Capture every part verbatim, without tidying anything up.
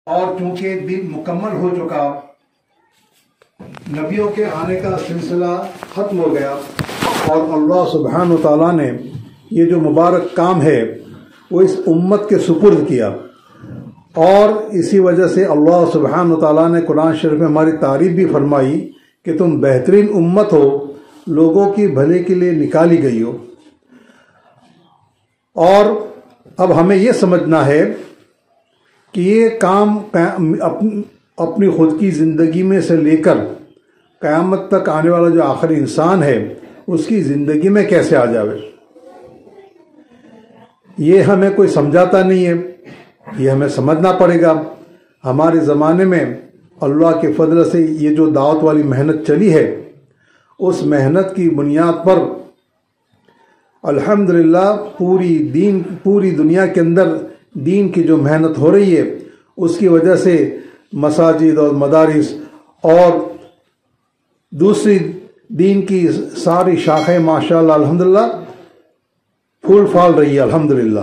اور چونکہ دن مکمل ہو چکا، نبیوں کے آنے کا سلسلہ ختم ہو گیا، اور اللہ سبحانہ و تعالیٰ نے یہ جو مبارک کام ہے وہ اس امت کے سپرد کیا، اور اسی وجہ سے اللہ سبحانہ و تعالیٰ نے قرآن شریف میں ہماری تعریف بھی فرمائی کہ تم بہترین امت ہو، لوگوں کی بھلے کے لیے نکالی گئی ہو۔ اور اب ہمیں یہ سمجھنا ہے کہ یہ کام اپنی خود کی زندگی میں سے لے کر قیامت تک آنے والا جو آخری انسان ہے اس کی زندگی میں کیسے آ جاوے، یہ ہمیں کوئی سمجھاتا نہیں ہے، یہ ہمیں سمجھنا پڑے گا۔ ہمارے زمانے میں اللہ کے فضل سے یہ جو دعوت والی محنت چلی ہے، اس محنت کی بنیاد پر الحمدللہ پوری دین پوری دنیا کے اندر دین کی جو محنت ہو رہی ہے، اس کی وجہ سے مساجد اور مدارس اور دوسری دین کی ساری شاخیں ماشاءاللہ الحمدللہ پھول پھال رہی ہے الحمدللہ۔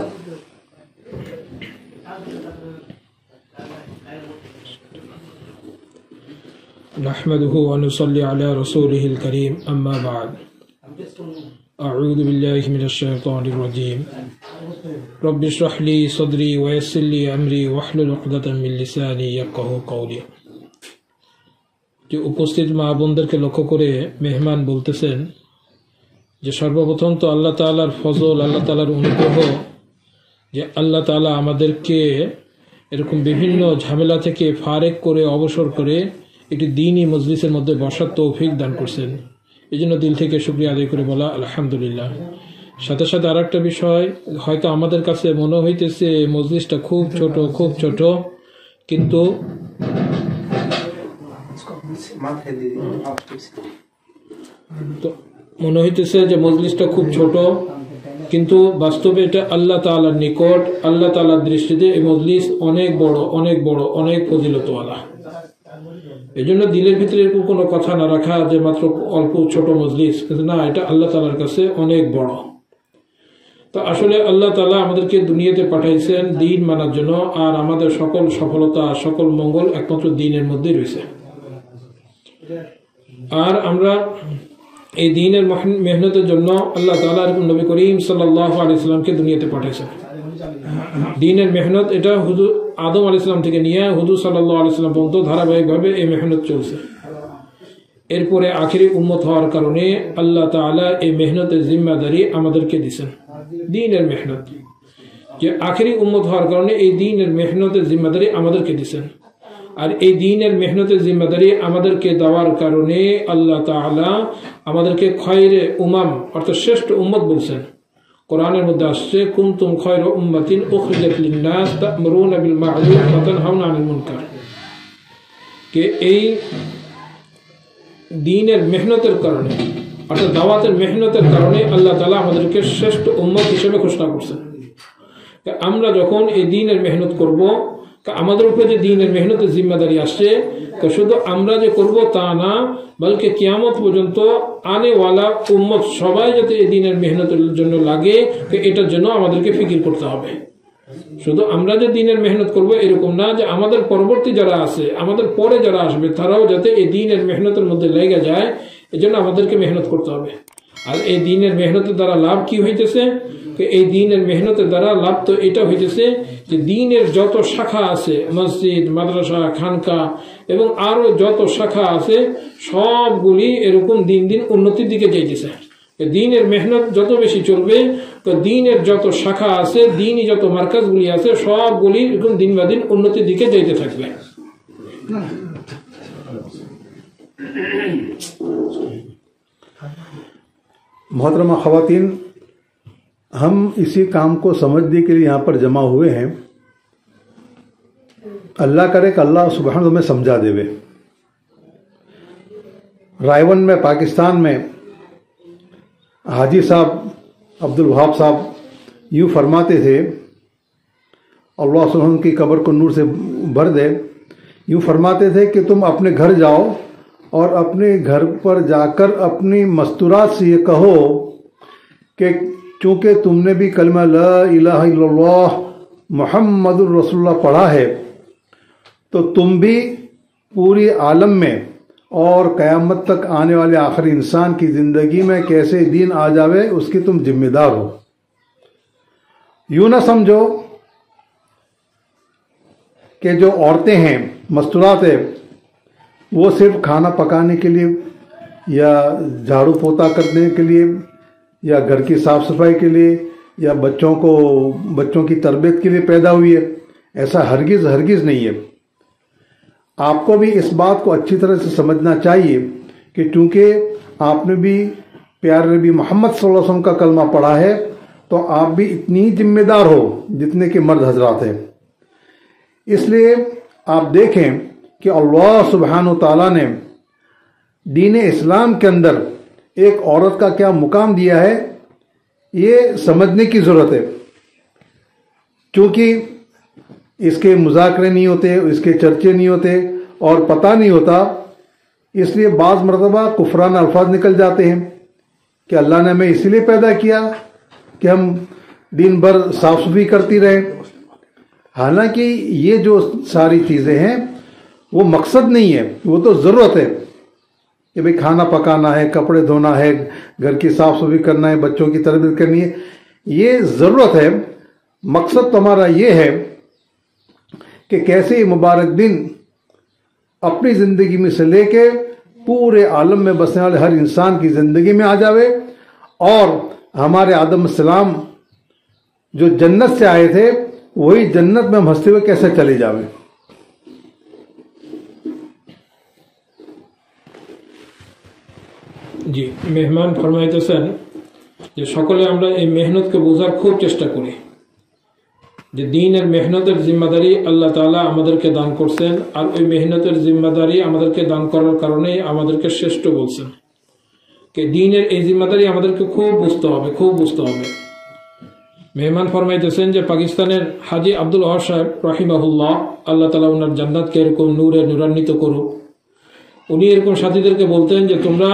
نحمده ونصلي على رسوله الكريم اما بعد اعوذ بالله من الشيطان الرجيم رب اشرح لي صدري ويسر لي امري واحلل عقدة من لساني يفقهوا قولي۔ যে উপস্থিত মা বোনদেরকে লক্ষ্য করে মেহমান বলতেছেন যে সর্বপ্রথম তো আল্লাহ তাআলার ফজল, আল্লাহ তাআলার অনুগ্রহ যে আল্লাহ তাআলা আমাদেরকে এরকম বিভিন্ন ঝামেলা থেকে ফারেক করে অবসর করে একটি দ্বীনি মজলিসের মধ্যে বসার তৌফিক দান করছেন, এই জন্য দিল থেকে শুকরিয়া আদায় করে বলা আলহামদুলিল্লাহ। সাথে সাথে আর একটা বিষয়, হয়তো আমাদের কাছে মনে হইতেছে মজলিসটা খুব ছোট খুব ছোট, কিন্তু মনে হইতেছে যে মজলিসটা খুব ছোট, কিন্তু বাস্তবে এটা আল্লাহ তাআলার নিকট, আল্লাহ তাআলার দৃষ্টিতে এই মজলিস অনেক বড় অনেক বড় অনেক ফজিলতওয়ালা। এই জন্য দিলের ভিতরে এরকম কোনো কথা না রাখা যে মাত্র অল্প ছোট মজলিস, কিন্তু না, এটা আল্লাহ তাআলার কাছে অনেক বড়। তো আসলে আল্লাহ তাআলা আমাদেরকে দুনিয়াতে পাঠাইছেন দ্বীন মানার জন্য, আর আমাদের সকল সফলতা সকল মঙ্গল একমাত্র দ্বীনের মধ্যে রয়েছে। আর আমরা এই দ্বীনের মেহনতের জন্য আল্লাহ তাআলা এরকম নবী করিম সাল্লাল্লাহু আলাইহি সাল্লামকে দুনিয়াতে পাঠাইছেন। দ্বীনের মেহনত এটা হুজুর আদম আলাইহিস সালাম থেকে নিয়ে হুজুর সাল্লাল্লাহু আলাইহি সাল্লাম পর্যন্ত ধারাবাহিকভাবে এই মেহনত চলছে। এরপরে আখিরি উম্মত হওয়ার কারণে আল্লাহ তাআলা এই মেহনতের জিম্মাদারি আমাদেরকে দিয়েছেন, দ্বীনের মেহনত, যে আখিরি উম্মত হওয়ার কারণে এই দ্বীনের মেহনতের জিম্মাদারি আমাদেরকে দিয়েছেন। আর এই দ্বীনের মেহনতের জিম্মাদারি আমাদেরকে দেওয়ার কারণে আল্লাহ তাআলা আমাদেরকে খয়রে উমাম অর্থাৎ শ্রেষ্ঠ উম্মত বলছেন। কোরআনের মধ্যে আসছে কুনতুম খায়রা উম্মাতিন উখরিজাত লিন-নাস তা'মুরুনা বিল মা'রুফ ওয়া তানহাউনা আনিল মুনকার, কে এই দ্বীনের মেহনতের কারণে অর্থাৎ দাওয়াতের মেহনতের কারণে আল্লাহ তাআলা আমাদেরকে শ্রেষ্ঠ উম্মত হিসেবে ঘোষণা করছেন। আমরা যখন এই দ্বীনের মেহনত করব, আমাদের উপরে যে দ্বীনের মেহনতের জিম্মাদারি আসছে, তো শুধু আমরা যে করব তা না, বলকে কিয়ামত পর্যন্ত আনেওয়ালা উম্মত সবাই যাতে এই দ্বীনের মেহনতের জন্য লাগে, এটার জন্য আমাদেরকে ফিকির করতে হবে। শুধু আমরা যে দ্বীনের মেহনত করব এরকম না, যে আমাদের পরবর্তী যারা আছে, আমাদের পরে যারা আসবে, তারাও যাতে এই দ্বীনের মেহনতের মধ্যে লেগে যায়, এজন্য আমাদেরকে মেহনত করতে হবে। আর এই দ্বীনের মেহনতের দ্বারা লাভ কি হইতেছে? এই দ্বীনের মেহনতের দ্বারা লাভ তো এটা হইতেছে যে দ্বীনের যত শাখা আছে, মসজিদ, মাদ্রাসা, খানকা এবং আরো যত শাখা আছে, সবগুলি এরকম দিন দিন উন্নতির দিকে যাইতেছে। দ্বীনের মেহনত যত বেশি চলবে, তো দ্বীনের যত শাখা আছে, দ্বীনি যত মার্কাজগুলি আছে, সবগুলি এরকম দিন বা দিন উন্নতির দিকে যাইতে থাকবে। मोहतरमा ख़वातीन, हम इसी काम को समझने के लिए यहाँ पर जमा हुए हैं। अल्लाह करे कि अल्लाह सुबहान में समझा देवे। रायवन में पाकिस्तान में हाजी साहब अब्दुल वहाब साहब यूँ फरमाते थे, अल्लाह सुबहान की कब्र को नूर से भर दे, यूँ फरमाते थे कि तुम अपने घर जाओ और अपने घर पर जाकर अपनी मस्तूरात से ये कहो कि चूँकि तुमने भी कलमा ला इलाहा इल्लल्लाह मुहम्मदुर रसूलुल्लाह पढ़ा है, तो तुम भी पूरी आलम में और क़यामत तक आने वाले आखिरी इंसान की ज़िंदगी में कैसे दीन आ जावे उसकी तुम जिम्मेदार हो। यूँ ना समझो कि जो औरतें हैं मस्तूरात है वो सिर्फ खाना पकाने के लिए या झाड़ू पोता करने के लिए या घर की साफ़ सफाई के लिए या बच्चों को बच्चों की तरबियत के लिए पैदा हुई है। ऐसा हरगिज़ हरगिज़ नहीं है। आपको भी इस बात को अच्छी तरह से समझना चाहिए कि चूँकि आपने भी प्यारे नबी मोहम्मद सल्लल्लाहु अलैहि वसल्लम का कलमा पढ़ा है तो आप भी इतनी ही जिम्मेदार हो जितने के मर्द हजरात हैं। इसलिए आप देखें कि अल्लाह सुब्हानहू तआला ने दीन इस्लाम के अंदर एक औरत का क्या मुकाम दिया है ये समझने की ज़रूरत है। क्योंकि इसके मुज़ाकरे नहीं होते, इसके चर्चे नहीं होते और पता नहीं होता, इसलिए बाज़ मरतबा कुफरान अल्फाज निकल जाते हैं कि अल्लाह ने हमें इसीलिए पैदा किया कि हम दिन भर साफ सफाई करती रहें। हालांकि ये जो सारी चीज़ें हैं वो मकसद नहीं है, वो तो ज़रूरत है कि भाई खाना पकाना है, कपड़े धोना है, घर की साफ सफाई करना है, बच्चों की तरबियत करनी है, ये ज़रूरत है। मकसद तो हमारा ये है कि कैसे ये मुबारक दिन अपनी ज़िंदगी में से लेके पूरे आलम में बसने वाले हर इंसान की ज़िंदगी में आ जावे और हमारे आदम सलाम जो जन्नत से आए थे वही जन्नत में हम हंसते हुए कैसे चले जावे। জি, মেহমান ফরমাইতেছেন যে সকলে আমরা এই মেহনতকে বোঝার খুব চেষ্টা করি যে দ্বীনের মেহনতের জিম্মাদারি আল্লাহ তাআলা আমাদেরকে দান করছেন আর ওই মেহনতের জিম্মাদারি আমাদেরকে দান করার কারণেই আমাদেরকে শ্রেষ্ঠ বলছেন। যে দ্বীনের এই জিম্মাদারি আমাদেরকে খুব বুঝতে হবে, খুব বুঝতে হবে। মেহমান ফরমাইতেছেন যে পাকিস্তানের হাজী আব্দুল ওয়াহাব সাহেব রাহিমাহুল্লাহ, আল্লাহ তাআলা ওনার জান্নাতকে এরকম নূরে নূরান্বিত করুক, উনি এরকম সাথীদেরকে বলতেন যে তোমরা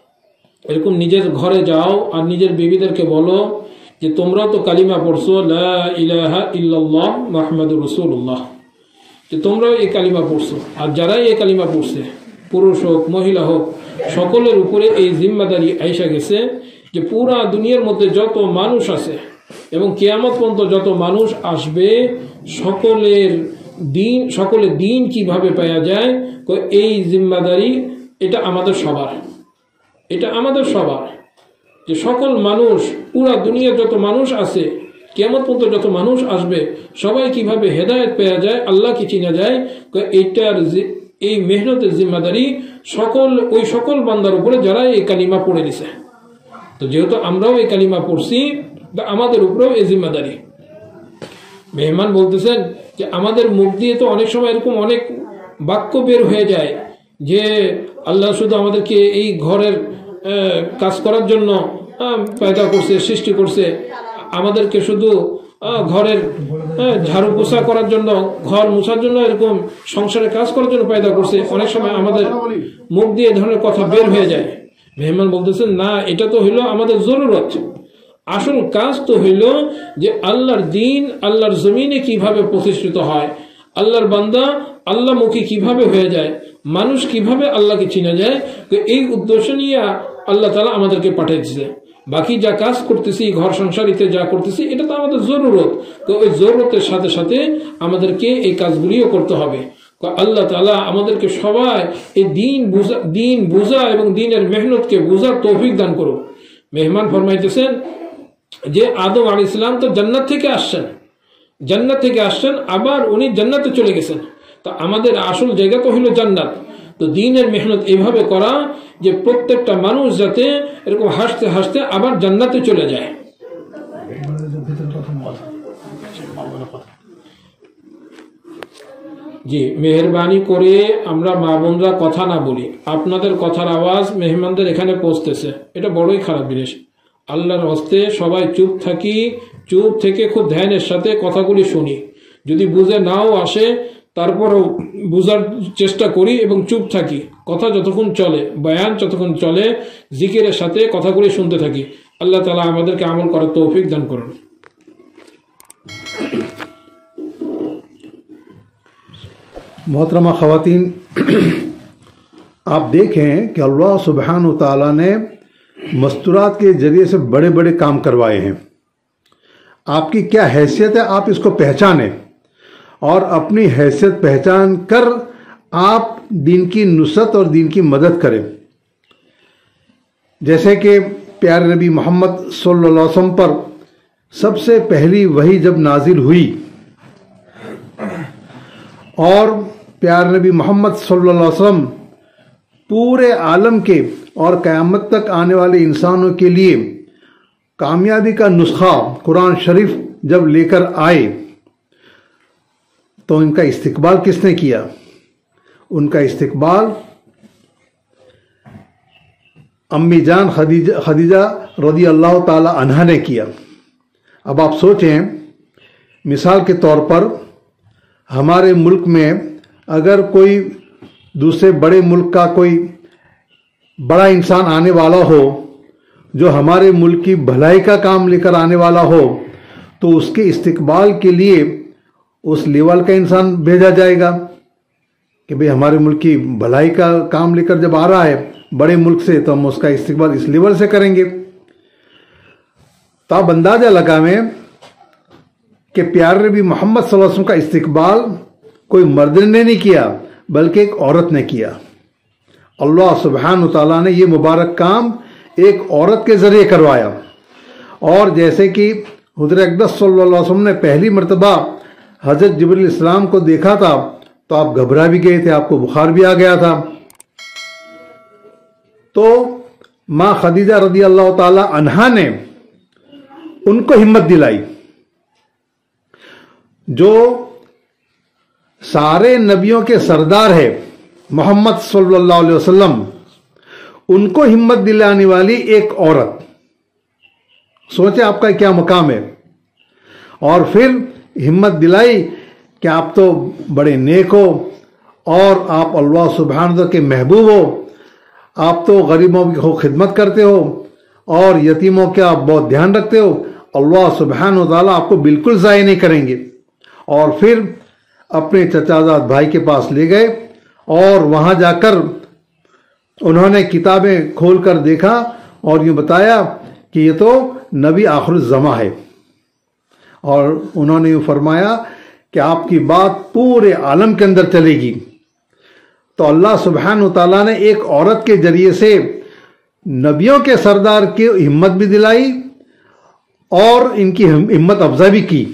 এরকম নিজের ঘরে যাও আর নিজের বিবিদেরকে বলো যে তোমরা তো কালিমা পড়ছো লা ইলাহা ইল্লাল্লাহ মুহাম্মাদুর রাসূলুল্লাহ, যে তোমরাও এই কালিমা পড়ছো আর যারাই এই কালিমা পড়ছে পুরুষ হোক মহিলা হোক সকলের উপরে এই জিম্মাদারি আইসা গেছে যে পুরা দুনিয়ার মধ্যে যত মানুষ আছে এবং কিয়ামত পর্যন্ত যত মানুষ আসবে সকলের দিন সকলের দিন কিভাবে পাওয়া যায় এই জিম্মাদারি এটা আমাদের সবার, এটা আমাদের সবার। যে সকল মানুষ পুরা দুনিয়ার যত মানুষ আছে কিয়ামত পর্যন্ত যত মানুষ আসবে সবাই কিভাবে হেদায়েত পেয়ে যায়, আল্লাহকে চিনা যায়, এইটার এই মেহনতের জিম্মাদারি সকল ওই সকল বান্দার উপরে যারা এই কালিমা পড়ে দিছে। তো যেহেতু আমরাও এই কালিমা পড়ছি আমাদের উপরেও এই জিম্মাদারি। মেহমান বলতেছেন যে আমাদের মুখ দিয়ে তো অনেক সময় এরকম অনেক বাক্য বের হয়ে যায় যে আল্লাহ শুধু আমাদেরকে এই ঘরের কাজ করার জন্য পয়দা করছে, সৃষ্টি করছে, আমাদেরকে শুধু ঘরের ঝাড়ু পোছা করার জন্য, ঘর মোছার জন্য, এরকম সংসারে কাজ করার জন্য পয়দা করছে। অনেক সময় আমাদের মুখ দিয়ে এ ধরনের কথা বের হয়ে যায়। মেহমান বলতেছেন না, এটা তো হইল আমাদের জরুরত। আসল কাজ তো হইল যে আল্লাহর দ্বীন আল্লাহর জমিনে কিভাবে প্রতিষ্ঠিত হয়, আল্লাহর বান্দা আল্লাহমুখী কিভাবে হয়ে যায়, মানুষ কিভাবে আল্লাহকে চিনা যায়, তো এই উদ্দেশ্য নিয়ে আল্লাহ তাআলা আমাদেরকে পাঠিয়েছে। বাকি যা কাজ করতেছি ঘর সংসারিতে যা করতেছি এটা তো আমাদের জরুরত, তো ওই জরুরতের সাথে সাথে আমাদেরকে এই কাজগুলিও করতে হবে। আল্লাহ তাআলা আমাদেরকে সবাই এই দিন বুঝা দিন বুঝা এবং দিনের মেহনতকে বুঝার তৌফিক দান করুক। মেহমান ফরমাইতেছেন যে আদম আলাইহিস সালাম তো জান্নাত থেকে আসছেন, জান্নাত থেকে আসছেন আবার উনি জান্নাতে চলে গেছেন। তো আমাদের আসল জায়গা তো হইল জান্নাত। তো দ্বীনের মেহনত এইভাবে করা যে প্রত্যেকটা মানুষ যাতে এরকম হাসতে হাসতে আবার জান্নাতে চলে যায়। জি, মেহেরবানি করে আমরা মা বোনরা কথা না বলি, আপনাদের কথার আওয়াজ মেহমানদের এখানে পৌঁছতেছে, এটা বড়ই খারাপ জিনিস। আল্লাহর হস্তে সবাই চুপ থাকি, চুপ থেকে খুব ধ্যানের সাথে কথাগুলি শুনি। যদি বুঝে নাও আসে তারপরও বুঝার চেষ্টা করি এবং চুপ থাকি। কথা যতক্ষণ চলে, বয়ান যতক্ষণ চলে, জিকিরের সাথে কথাগুলি শুনতে থাকি। আল্লাহ তাআলা আমাদেরকে আমল করার তৌফিক দান করুন। मोहतरमा ख़वातीन, आप देखें कि अल्लाह सुब्हान व तआला ने मस्तूरात के ज़रिए से बड़े बड़े काम करवाए हैं। आपकी क्या हैसियत है, आप इसको पहचानें और अपनी हैसियत पहचान कर आप दीन की नुसरत और दीन की मदद करें। जैसे कि प्यारे नबी मोहम्मद सल्लल्लाहु अलैहि वसल्लम पर सबसे पहली वही जब नाजिल हुई और प्यारे नबी मोहम्मद सल्लल्लाहु अलैहि वसल्लम पूरे आलम के और क़यामत तक आने वाले इंसानों के लिए कामयाबी का नुस्खा कुरान शरीफ जब लेकर आए तो इनका इस्तकबाल किसने किया? उनका इस्तकबाल अम्मी जान खदीजा खदीजा रज़ी अल्लाह ताला अन्हा ने किया। अब आप सोचें, मिसाल के तौर पर हमारे मुल्क में अगर कोई दूसरे बड़े मुल्क का कोई बड़ा इंसान आने वाला हो जो हमारे मुल्क की भलाई का काम लेकर आने वाला हो, तो उसके इस्तकबाल के लिए उस लेवल का इंसान भेजा जाएगा कि भाई हमारे मुल्क की भलाई का काम लेकर जब आ रहा है बड़े मुल्क से, तो हम उसका इस्तकबाल इस लेवल से करेंगे। तो आप अंदाजा लगावें कि प्यारे नबी मोहम्मद सल्लल्लाहु अलैहि वसल्लम का इस्तकबाल कोई मर्द ने नहीं किया बल्कि एक औरत ने किया। अल्लाह सुब्हान व तआला ने यह मुबारक काम एक औरत के जरिए करवाया। और जैसे कि हुज़ूर अक़दस सल्लल्लाहु अलैहि वसल्लम ने पहली मर्तबा हज़रत जिब्रील इस्लाम को देखा था तो आप घबरा भी गए थे, आपको बुखार भी आ गया था। तो माँ खदीजा रज़ी अल्लाह ताला अन्हा ने उनको हिम्मत दिलाई। जो सारे नबियों के सरदार है मोहम्मद सल्लल्लाहु अलैहि वसल्लम, उनको हिम्मत दिलाने वाली एक औरत, सोचे आपका क्या मुकाम है। और फिर हिम्मत दिलाई कि आप तो बड़े नेक हो और आप अल्लाह सुब्हान के महबूब हो, आप तो गरीबों की खिदमत करते हो और यतीमों का आप बहुत ध्यान रखते हो, अल्लाह सुब्हान व तआला आपको बिल्कुल ज़ाय नहीं करेंगे। और फिर अपने चचाजाद भाई के पास ले गए और वहां जाकर उन्होंने किताबें खोलकर देखा और यूँ बताया कि ये तो नबी आखिरुज़्ज़मा है। और उन्होंने यूँ फरमाया कि आपकी बात पूरे आलम के अंदर चलेगी। तो अल्लाह सुब्हान व तआला ने एक औरत के जरिए से नबियों के सरदार की हिम्मत भी दिलाई और इनकी हिम्मत अफजा भी की।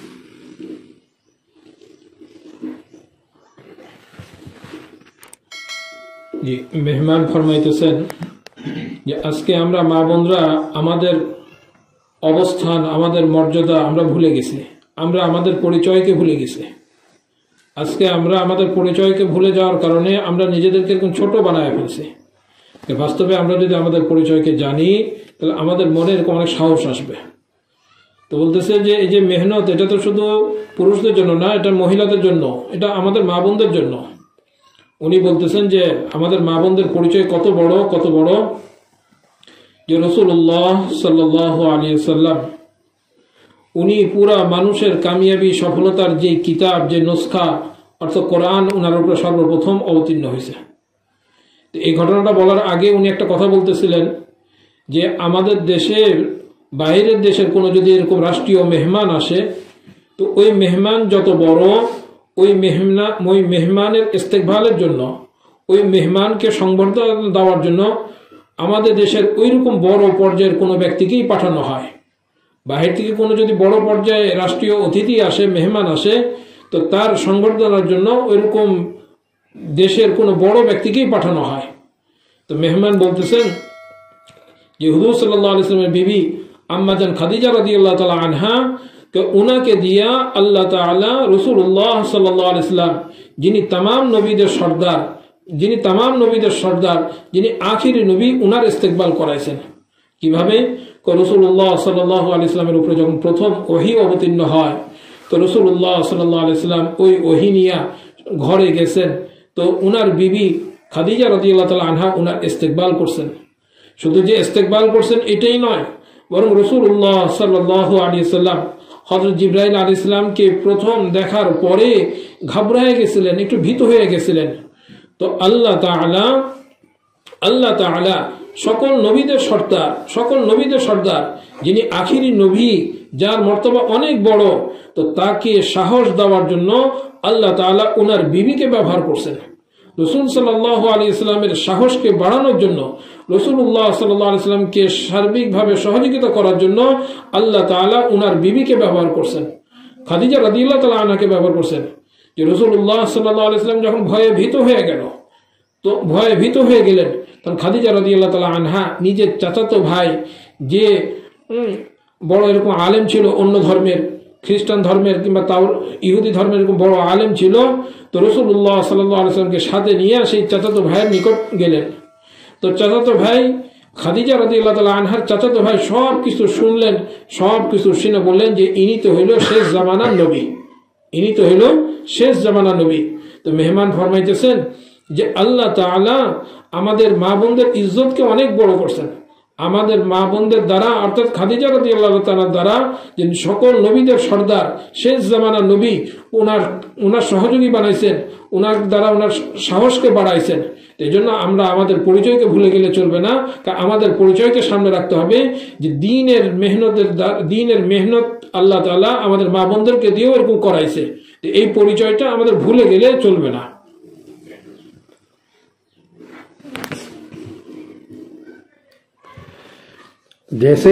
জি, মেহমান ফরমাইতেছেন যে আজকে আমরা মা বোনরা আমাদের অবস্থান, আমাদের মর্যাদা আমরা ভুলে গেছি, আমরা আমাদের পরিচয়কে ভুলে গেছি। আজকে আমরা আমাদের পরিচয়কে ভুলে যাওয়ার কারণে আমরা নিজেদেরকে এরকম ছোট বানায় ফেলছি। বাস্তবে আমরা যদি আমাদের পরিচয়কে জানি তাহলে আমাদের মনে এরকম অনেক সাহস আসবে। তো বলতেছে যে এই যে মেহনত, এটা তো শুধু পুরুষদের জন্য না, এটা মহিলাদের জন্য, এটা আমাদের মা বোনদের জন্য। উনি বলতেছেন যে আমাদের মা বোনদের পরিচয় কত বড়, কত বড় যে রাসূলুল্লাহ সাল্লাল্লাহু আলাইহি ওয়াসাল্লাম উনি পুরা মানুষের কামিয়াবি সফলতার যে কিতাব, যে নুসখা অর্থাৎ কোরআন ওনার উপরে সর্বপ্রথম অবতীর্ণ হয়েছে। তো এই ঘটনাটা বলার আগে উনি একটা কথা বলতেছিলেন যে আমাদের দেশের বাইরের দেশের কোনো যদি এরকম রাষ্ট্রীয় মেহমান আসে তো ওই মেহমান যত বড়, ওই মেহমান ওই মেহমানের ইস্তেকবালের জন্য, ওই মেহমানকে সংবর্ধনা দেওয়ার জন্য আমাদের দেশের ওই রকম বড় পর্যায়ের কোনো ব্যক্তিকেই পাঠানো হয়। বাহির থেকে কোনো যদি বড় পর্যায়ে রাষ্ট্রীয় অতিথি আসে, মেহমান আসে, তো তার সংবর্ধনার জন্য ওইরকম দেশের কোনো বড় ব্যক্তিকেই পাঠানো হয়। তো মেহমান বলতেছেন যে হুজুর সাল্লাল্লাহু আলাইহি ওয়াসাল্লামের বিবি আম্মাজান খাদিজা রাদিয়াল্লাহু তাআলা আনহা কে উনাকে দিয়া আল্লাহ তাআলা রাসূলুল্লাহ সাল্লাল্লাহু আলাইহি ওয়াসাল্লাম, যিনি तमाम নবীদের সর্দার, যিনি तमाम নবীদের সর্দার, যিনি আখিরি নবী, উনার ইস্তেকবাল করাইছেন। কিভাবে? রাসূলুল্লাহ সাল্লাল্লাহু আলাইহি ওয়াসাল্লামের উপরে যখন প্রথম ওহী অবতীর্ণ হয় তো রাসূলুল্লাহ সাল্লাল্লাহু আলাইহি ওয়াসাল্লাম ওই ওহী নিয়ে ঘরে গেছেন। তো উনার বিবি খাদিজা রাদিয়াল্লাহু তাআলা আনহা উনার ইস্তেকবাল করছেন। শুধু যে ইস্তেকবাল করছেন এটাই নয়, বরং রাসূলুল্লাহ সাল্লাল্লাহু আলাইহি ওয়াসাল্লাম হযরত জিবরাইল আলাইহিস সালামকে প্রথম দেখার পরে ঘাবড়ে গেছিলেন, একটু ভীত হয়ে গেছিলেন। তো আল্লাহ তাআলা আল্লাহ তাআলা সকল নবীদের সর্দার সকল নবীদের সর্দার যিনি আখিরি নবী, যার মর্তবা অনেক বড়, তো তাকে সাহস দেওয়ার জন্য আল্লাহ তাআলা ওনার বিবিকে ব্যবহার করছেন। রাসূল সাল্লাল্লাহু আলাইহি ওয়াসাল্লামের সাহসকে বাড়ানোর জন্য, রাসূলুল্লাহ সাল্লাল্লাহু আলাইহি ওয়াসাল্লামকে সার্বিকভাবে সহযোগিতা করার জন্য আল্লাহ তাআলা ওনার বিবিকে ব্যবহার করছেন, খাদিজা রাদিয়াল্লাহু তাআলা আনহাকে ব্যবহার করছেন। যে রাসূলুল্লাহ সাল্লাল্লাহু আলাইহি ওয়াসাল্লাম যখন ভয়ে ভীত হয়ে গেল, তো ভয়ে ভীত হয়ে গেলেন, তখন খাদিজা রাদিয়াল্লাহু তাআলা আনহা নিজের চাচাতো ভাই, যে বড় এরকম আলেম ছিল, অন্য ধর্মের, খ্রিস্টান ধর্মের কিংবা তাও ইহুদি ধর্মের এরকম বড় আলেম ছিল, তো রাসূলুল্লাহ সাল্লাল্লাহু আলাইহি ওয়াসাল্লামকে সাথে নিয়ে সেই চাচাতো ভাইয়ের নিকট গেলেন। তো চাচাতো ভাই খাদিজা রাদিয়াল্লাহু তাআলা আনহার চাচাতো ভাই সব কিছু শুনলেন, সব কিছু শুনে বললেন যে ইনি তো হইল শেষ জামানার নবী, ইনি তো হইল শেষ জামানার নবী। তো মেহমান ফরমাইতেছেন যে আল্লাহ তাআলা আমাদের মা বোনদের ইজ্জতকে অনেক বড় করছেন, আমাদের মা বোনদের দ্বারা, অর্থাৎ খাদিজা রাদিয়াল্লাহু তাআলার দ্বারা, যে সকল নবীদের সর্দার শেষ জামানার নবী, ওনার ওনার সহযোগী বানাইছেন, ওনার দ্বারা ওনার সাহসকে বাড়াইছেন। এই জন্য আমরা আমাদের পরিচয়কে ভুলে গেলে চলবে না, আমাদের পরিচয়কে সামনে রাখতে হবে যে দিনের মেহনতের দিনের মেহনত আল্লাহ তাআলা আমাদের মা বোনদেরকে দিয়েও এরকম করাইছে। এই পরিচয়টা আমাদের ভুলে গেলে চলবে না। जैसे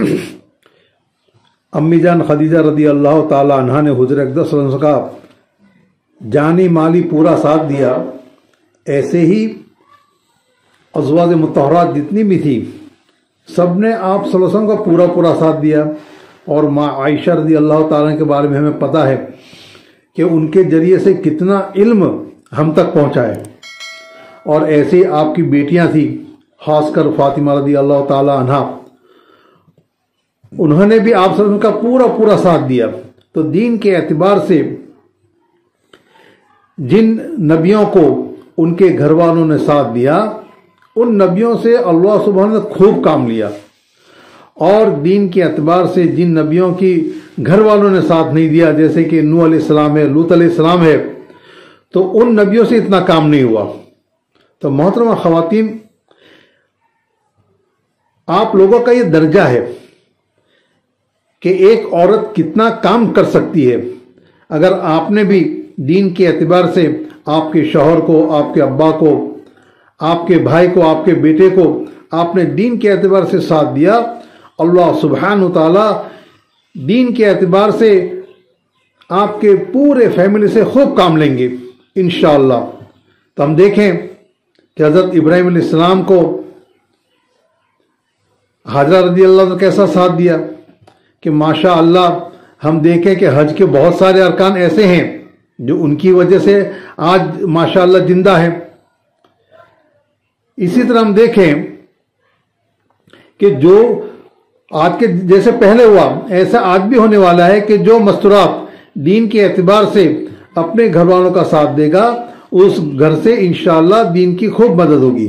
अम्मी जान खदीजा रदी अल्लाह ताला अन्हा ने हुजूर अक़दस सल्लल्लाहु अलैहि वसल्लम का जानी माली पूरा साथ दिया, ऐसे ही अज़वाज मुतहरात जितनी भी थी सब ने आप सल्लल्लाहु अलैहि वसल्लम का पूरा पूरा साथ दिया। और माँ आयशा रदी अल्लाह ताला के बारे में हमें पता है कि उनके जरिए से कितना इल्म हम तक पहुँचा है। और ऐसे आपकी बेटियाँ थी, खासकर फातिमा रदी अल्लाह ताला अन्हा, उन्होंने भी आप सब का पूरा पूरा साथ दिया। तो दीन के एतबार से जिन नबियों को उनके घर वालों ने साथ दिया, उन नबियों से अल्लाह सुब्हान ने खूब काम लिया। और दीन के एतबार से जिन नबियों की घर वालों ने साथ नहीं दिया, जैसे कि नूह अलैहिस्सलाम है, लूत अलैहिस्सलाम है, तो उन नबियों से इतना काम नहीं हुआ। तो मोहतरमा ख़वातीन, आप लोगों का ये दर्जा है कि एक औरत कितना काम कर सकती है। अगर आपने भी दीन के एतबार से आपके शौहर को, आपके अब्बा को, आपके भाई को, आपके बेटे को आपने दीन के एतबार से साथ दिया, अल्लाह सुब्हानहू तआला दीन के एतबार से आपके पूरे फैमिली से खूब काम लेंगे इंशाअल्लाह। तो हम देखें कि हज़रत इब्राहीम अलैहिस्सलाम को हाजरा रज़ी अल्लाह ने कैसा साथ दिया कि माशा अल्लाह हम देखें कि हज के बहुत सारे अरकान ऐसे हैं जो उनकी वजह से आज माशा अल्लाह जिंदा है। इसी तरह हम देखें कि जो आज के जैसे पहले हुआ, ऐसा आज भी होने वाला है कि जो मस्तूरात दीन के एतबार से अपने घर वालों का साथ देगा, उस घर से इंशाअल्लाह दीन की खूब मदद होगी।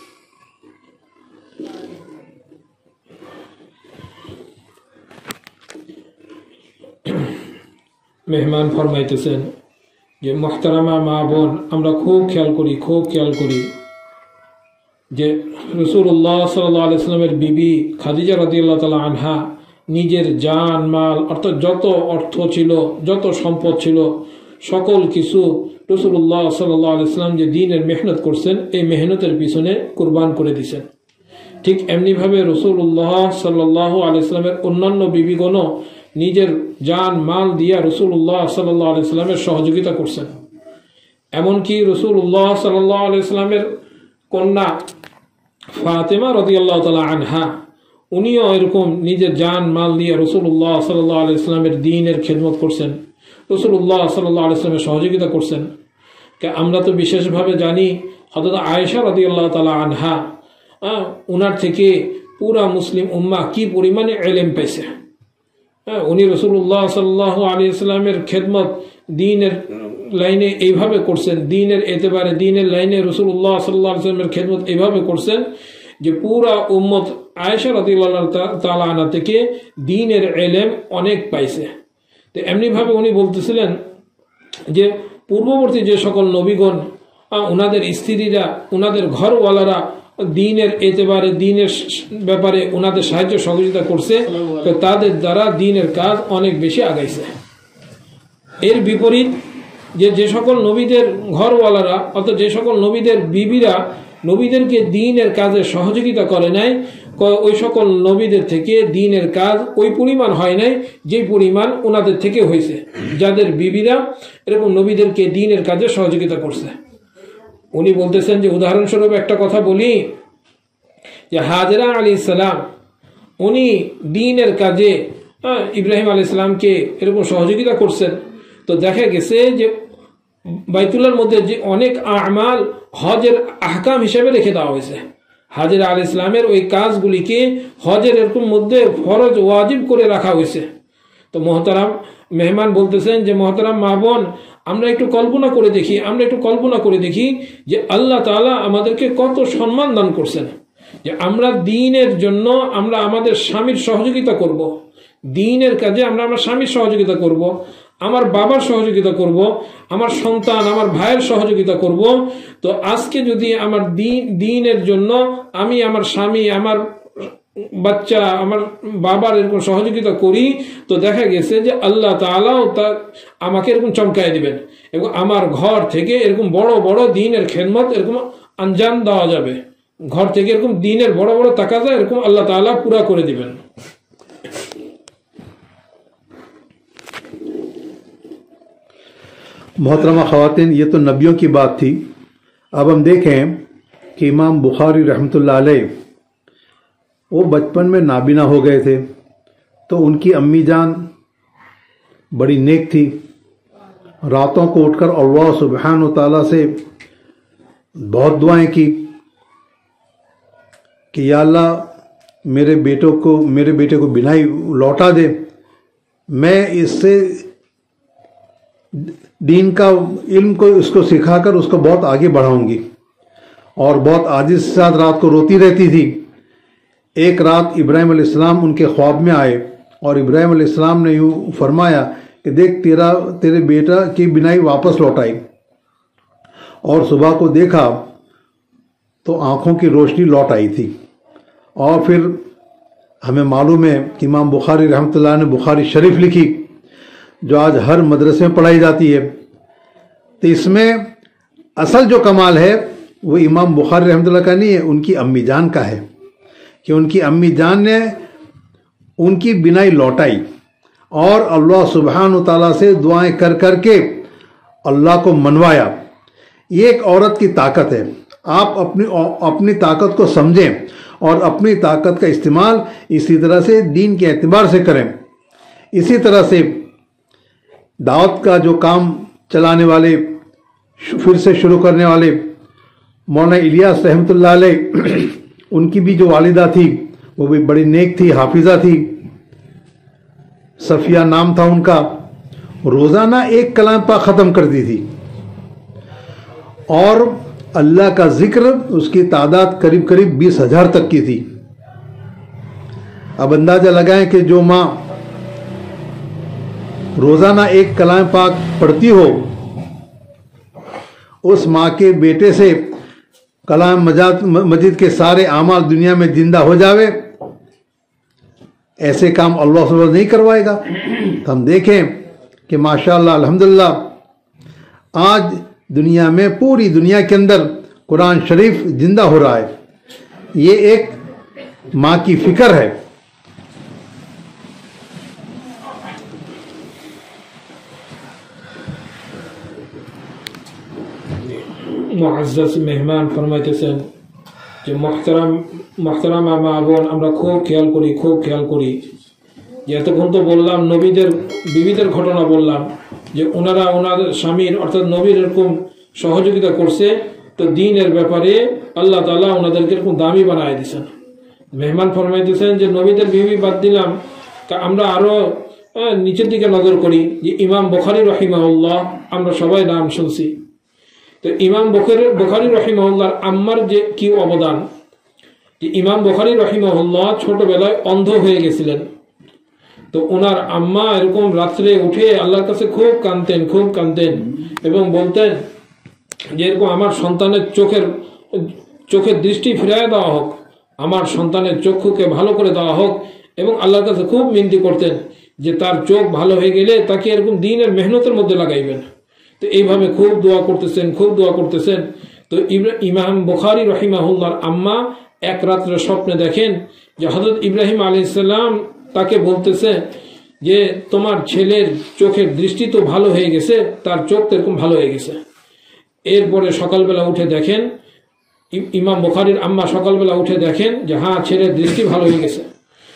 মেহমান ফরমাইতেছেন যে মুহতারামা মা বোন, আমরা খুব খেয়াল করি খুব খেয়াল করি যে রাসূলুল্লাহ সাল্লাল্লাহু আলাইহি ওয়াসাল্লামের বিবি খাদিজা রাদিয়াল্লাহু তাআলা আনহা নিজের জান মাল, অর্থাৎ যত অর্থ ছিল, যত সম্পদ ছিল, সকল কিছু রাসূলুল্লাহ সাল্লাল্লাহু আলাইহি ওয়াসাল্লাম যে দ্বীনের মেহনত করছেন, এই মেহনতের পিছনে কুরবান করে দিয়েছেন। ঠিক এমনিভাবে রাসূলুল্লাহ সাল্লাল্লাহু আলাইহি ওয়াসাল্লামের অন্যান্য বিবিগণও নিজের জান মাল দিয়া রাসূলুল্লাহ সাল্লাল্লাহু আলাইহি ওয়াসাল্লামের সহযোগিতা করছেন। এমনকি রাসূলুল্লাহ সাল্লাল্লাহু আলাইহি ওয়াসাল্লামের কন্যা ফাতেমা রাদিয়াল্লাহু তাআলা আনহা, উনিও এরকম নিজের জান মাল দিয়ে রাসূলুল্লাহ সাল্লাল্লাহু আলাইহি ওয়াসাল্লামের দ্বীনের খেদমত করছেন, রাসূলুল্লাহ সাল্লাল্লাহু আলাইহি ওয়াসাল্লামের সহযোগিতা করছেন। আমরা তো বিশেষভাবে জানি হযরত আয়েশা রাদিয়াল্লাহু তাআলা আনহা, উনার থেকে পুরা মুসলিম উম্মাহ কি পরিমাণে ইলম পাইছে। উনি রাসূলুল্লাহ সাল্লাল্লাহু আলাইহি ওয়াসাল্লামের খেদমত দ্বীনের লাইনে এইভাবে করছেন, দ্বীনের এতেবারে দ্বীনের লাইনে রাসূলুল্লাহ সাল্লাল্লাহু আলাইহি ওয়াসাল্লামের খেদমত এইভাবে করছেন যে পুরা উম্মত আয়েশা রাদিয়াল্লাহু তাআলা আনহা থেকে দ্বীনের ইলম অনেক পাইছে। তো এমনিভাবে উনি বলতেছিলেন যে পূর্ববর্তী যে সকল নবীগণ ওনাদের স্ত্রীরা ওনাদের ঘরওয়ালারা দিনের এতেবারে দিনের ব্যাপারে ওনাদের সাহায্য সহযোগিতা করছে, তো তাদের দ্বারা দিনের কাজ অনেক বেশি আগাইছে। এর বিপরীত যে যে সকল নবীদের ঘরওয়ালারা অর্থাৎ যে সকল নবীদের বিবিরা নবীদেরকে দিনের কাজে সহযোগিতা করে নাই, ওই সকল নবীদের থেকে দিনের কাজ ওই পরিমাণ হয় নাই যে পরিমাণ ওনাদের থেকে হয়েছে, যাদের বিবিরা এরকম নবীদেরকে দিনের কাজে সহযোগিতা করছে। উনি বলতেছেন যে উদাহরণস্বরূপ একটা কথা বলি, যে হাজরা আলাইহিস সালাম উনি দিনের কাজে ইব্রাহিম আলাইহিস সালামকে এরকম সহযোগিতা করছেন। তো দেখা গেছে যে বাইতুল্লাহর মধ্যে যে অনেক আমাল হজের আহকাম হিসেবে রেখে দেওয়া হয়েছে। হাজরা আলাইহিস সালামের ওই কাজগুলিকে হজের এরকম মধ্যে ফরজ ওয়াজিব করে রাখা হয়েছে। তো মহতারাম মেহমান বলতেছেন যে মহতারাম মা বোন, আমরা একটু কল্পনা করে দেখি আমরা একটু কল্পনা করে দেখি যে আল্লাহ তাআলা আমাদেরকে কত সম্মান দান করছেন, যে আমরা দিনের জন্য আমরা আমাদের স্বামীর সহযোগিতা করব, দিনের কাজে আমরা আমার স্বামীর সহযোগিতা করব, আমার বাবার সহযোগিতা করব, আমার সন্তান আমার ভাইয়ের সহযোগিতা করব। তো আজকে যদি আমার দিন দিনের জন্য আমি আমার স্বামী আমার বাচ্চা আমার বাবার এরকম সহযোগিতা করি, তো দেখা গেছে যে আল্লাহ তাআলাও তা আমাকে এরকম চমকায় দিবেন এবং আমার ঘর থেকে এরকম বড় বড় দিনের খেদমত এরকম আঞ্জাম দেওয়া যাবে, ঘর থেকে এরকম দিনের বড় বড় তাকাজা এরকম আল্লাহ তাআলা পুরা করে দিবেন। मोहतरमा ख़वातीन, ये तो नबियों की बात थी। अब हम देखें कि इमाम बुखारी रहमतुल्लाह अलैह वो बचपन में नाबीना हो गए थे, तो उनकी अम्मी जान बड़ी नेक थी। रातों को उठकर अल्लाह सुब्हानहू तआला से बहुत दुआएं की कि या अल्लाह मेरे बेटों को मेरे बेटे को बिनाई लौटा दे, मैं इससे दीन का इल्म को उसको सिखाकर उसको बहुत आगे बढ़ाऊंगी। और बहुत आजिज़ के साथ रात को रोती रहती थी। एक रात इब्राहिम अलैहिस्सलाम उनके ख्वाब में आए और इब्राहिम अलैहिस्सलाम ने यूँ फरमाया कि देख तेरा तेरे बेटा की बिनाई वापस लौटाई, और सुबह को देखा तो आँखों की रोशनी लौट आई थी। और फिर हमें मालूम है कि इमाम बुखारी रहमतुल्लाह ने बुखारी शरीफ लिखी, जो आज हर मदरसे में पढ़ाई जाती है। तो इसमें असल जो कमाल है वो इमाम बुखारी रहमतुल्लाह का नहीं है, उनकी अम्मी जान का है कि उनकी अम्मी जान ने उनकी बिनाई लौटाई और अल्लाह सुब्हानहू तआला से दुआएं कर कर के अल्लाह को मनवाया। ये एक औरत की ताकत है। आप अपनी अपनी ताकत को समझें और अपनी ताकत का इस्तेमाल इसी तरह से दीन के एतबार से करें। इसी तरह से दावत का जो काम चलाने वाले फिर से शुरू करने वाले मौलाना इलियास रहमतुल्लाह अलैह, उनकी भी जो वालिदा थी वो भी बड़ी नेक थी, हाफिजा थी, सफिया नाम था उनका। रोज़ाना एक कलाम पाक ख़त्म करती थी और अल्लाह का जिक्र उसकी तादाद करीब करीब बीस हजार तक की थी। अब अंदाजा लगाएं कि जो माँ रोज़ाना एक कलाम पाक पढ़ती हो, उस माँ के बेटे से कलाम मजीद के सारे आमाल दुनिया में जिंदा हो जावे, ऐसे काम अल्लाह सुब्हानहू नहीं करवाएगा। तो हम देखें कि माशाअल्लाह अल्हम्दुलिल्लाह आज दुनिया में पूरी दुनिया के अंदर कुरान शरीफ जिंदा हो रहा है। ये एक माँ की फिक्र है। মুআজ্জাজ মেহমান ফরমাইতেছেন যে মুহতারাম মুহতারামা মা বোন, আমরা খুব খেয়াল করি খুব খেয়াল করি যে এতক্ষণ তো বললাম নবীদের বিবিদের ঘটনা বললাম যে ওনারা ওনাদের স্বামীর অর্থাৎ নবীর এরকম সহযোগিতা করছে, তো দিনের ব্যাপারে আল্লাহ তাআলা ওনাদেরকে এরকম দামি বানায় দিয়েছেন। মেহমান ফরমাইতেছেন যে নবীদের বিবি বাদ দিলাম, আমরা আরো নিচের দিকে নজর করি যে ইমাম বুখারী রাহিমাহুল্লাহ, আমরা সবাই নাম শুনছি। তো ইমাম বুখারী বুখারী রাহিমাহুল্লাহর আম্মার যে কি অবদান, যে ইমাম বুখারী রাহিমাহুল্লাহ ছোটবেলায় অন্ধ হয়ে গেছিলেন। তো ওনার আম্মা এরকম রাত্রে উঠে আল্লাহর কাছে খুব কাঁদতেন খুব কাঁদতেন এবং বলতেন যে এরকম আমার সন্তানের চোখের চোখের দৃষ্টি ফিরিয়ে দেওয়া হোক, আমার সন্তানের চক্ষুকে ভালো করে দেওয়া হোক, এবং আল্লাহর কাছে খুব মিনতি করতেন যে তার চোখ ভালো হয়ে গেলে তাকে এরকম দিনের মেহনতের মধ্যে লাগাইবেন। তো এইভাবে খুব দোয়া করতেছেন খুব দোয়া করতেছেন। তো ইমাম বুখারী রহিমাহুল্লাহর আম্মা এক রাত্রে স্বপ্নে দেখেন যে হযরত ইব্রাহিম আলাইহিস সালাম তাকে বলতেছে যে তোমার ছেলের চোখের দৃষ্টি তো ভালো হয়ে গেছে, তার চোখ তো এরকম ভালো হয়ে গেছে। এরপরে সকালবেলা উঠে দেখেন, ইমাম বুখারীর আম্মা সকালবেলা উঠে দেখেন যে হ্যাঁ ছেলের দৃষ্টি ভালো হয়ে গেছে।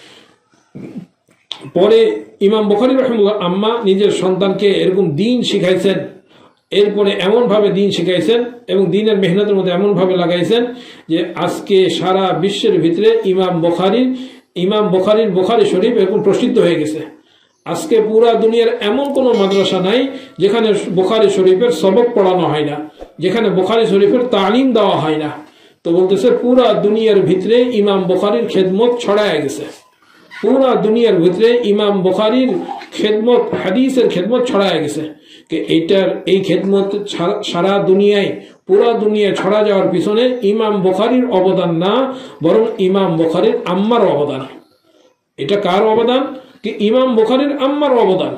পরে ইমাম বুখারী রাহিমাহুল্লাহ আম্মা নিজের সন্তানকে এরকম দিন শিখাইছেন, এরপরে এমনভাবে দিন শিখাইছেন এবং দিনের মেহনতের মধ্যে এমনভাবে লাগাইছেন যে আজকে সারা বিশ্বের ভিতরে ইমাম বুখারীর ইমাম বুখারীর বুখারী শরীফ এরকম প্রসিদ্ধ হয়ে গেছে। আজকে পুরা দুনিয়ার এমন কোনো মাদ্রাসা নাই যেখানে বুখারী শরীফের সবক পড়ানো হয় না, যেখানে বুখারী শরীফের তালিম দেওয়া হয় না। তো বলতেছে পুরা দুনিয়ার ভিতরে ইমাম বুখারীর খেদমত ছড়ায় গেছে, পুরা দুনিয়ার ভিতরে ইমাম বুখারীর খেদমত হাদিসের খেদমত ছড়ায় গেছে। এইটার এই খেদমত সারা দুনিয়ায় পুরা দুনিয়ায় ছড়া যাওয়ার পিছনে ইমাম বুখারীর অবদান না, বরং ইমাম বুখারীর আম্মার অবদান। এটা কার অবদান? কি ইমাম বুখারীর আম্মার অবদান।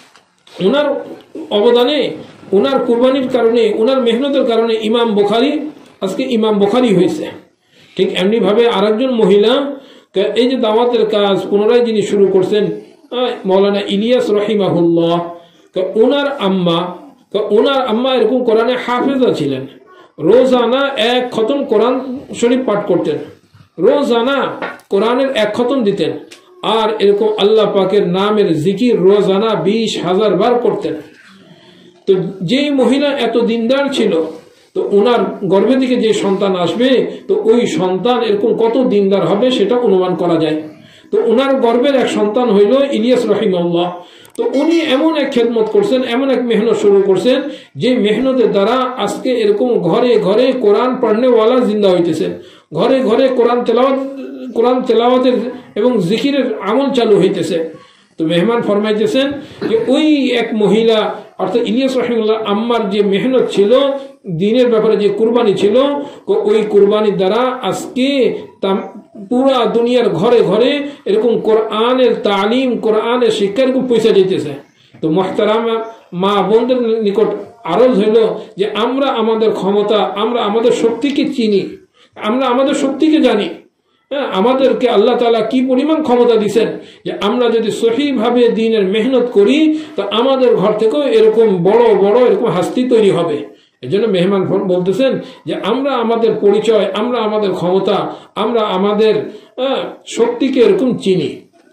ওনার অবদানে, ওনার কুরবানির কারণে, ওনার মেহনতের কারণে ইমাম বুখারী আজকে ইমাম বুখারী হয়েছে। ঠিক এমনি ভাবে আরেকজন মহিলা এই যে দাওয়াতের কাজ পুনরায় যিনি শুরু করছেন মৌলানা ইলিয়াস রহিমাহুল্লাহ, ওনার আম্মা ওনার আম্মা এরকম কোরআনে হাফেজা ছিলেন। রোজানা এক খতম কোরআন শরীফ পাঠ করতেন, রোজানা কোরআনের এক খতম দিতেন, আর এরকম আল্লাহ পাকের নামের জিকির রোজানা বিশ হাজার বার করতেন। তো যেই মহিলা এত দিনদার ছিল, তো ওনার গর্ভে থেকে যে সন্তান আসবে, তো ওই সন্তান এরকম কত দিনদার হবে সেটা অনুমান করা যায়। তো ওনার গর্ভের এক সন্তান হইল ইলিয়াস রহিমাহুল্লাহ। তো উনি এমন এক খেদমত করছেন, এমন এক মেহনত শুরু করছেন যে মেহনতের দ্বারা আজকে এরকম ঘরে ঘরে কোরআন পড়নেওয়ালা জিন্দা হইতেছেন, ঘরে ঘরে কোরআন তেলাওয়াত কোরআন তেলাওয়াতের এবং জিকিরের আমল চালু হইতেছে। তো মেহমান ফরমাইতেছেন যে ওই এক মহিলা অর্থাৎ ইলিয়াস রহিমাহুল্লাহ আম্মার যে মেহনত ছিল, দিনের ব্যাপারে যে কুরবানি ছিল, ওই কুরবানির দ্বারা আজকে পুরা দুনিয়ার ঘরে ঘরে এরকম কোরআনের তালিম, কোরআনের শিক্ষা এরকম পৌঁছে যেতেছে। তো মুহতারামা মা বোনদের নিকট আরজ হইল যে আমরা আমাদের ক্ষমতা, আমরা আমাদের শক্তিকে চিনি, আমরা আমাদের শক্তিকে জানি। হ্যাঁ, আমাদেরকে আল্লাহ তাআলা কি পরিমাণ ক্ষমতা দিচ্ছেন যে আমরা যদি সহিভাবে দ্বীনের মেহনত করি তো আমাদের ঘর থেকেও এরকম বড় বড় এরকম হাস্তি তৈরি হবে। এই জন্য মেহমান বলতেছেন যে আমরা আমাদের পরিচয়, আমরা আমাদের ক্ষমতা, আমরা আমাদের শক্তিকে এরকম চিনি।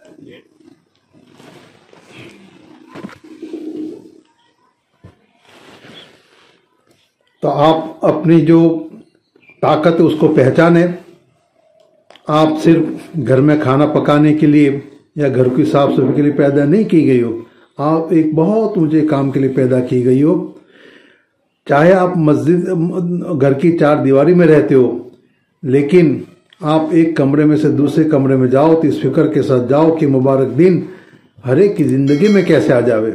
तो आप अपनी जो ताकत है उसको पहचाने। आप सिर्फ घर में खाना पकाने के लिए या घर की साफ सफाई के लिए पैदा नहीं की गई हो, आप एक बहुत ऊंचे काम के लिए पैदा की गई हो। चाहे आप मस्जिद घर की चार दीवारी में रहते हो, लेकिन आप एक कमरे में से दूसरे कमरे में जाओ तो इस फिक्र के साथ जाओ कि मुबारक दिन हर एक की जिंदगी में कैसे आ जावे।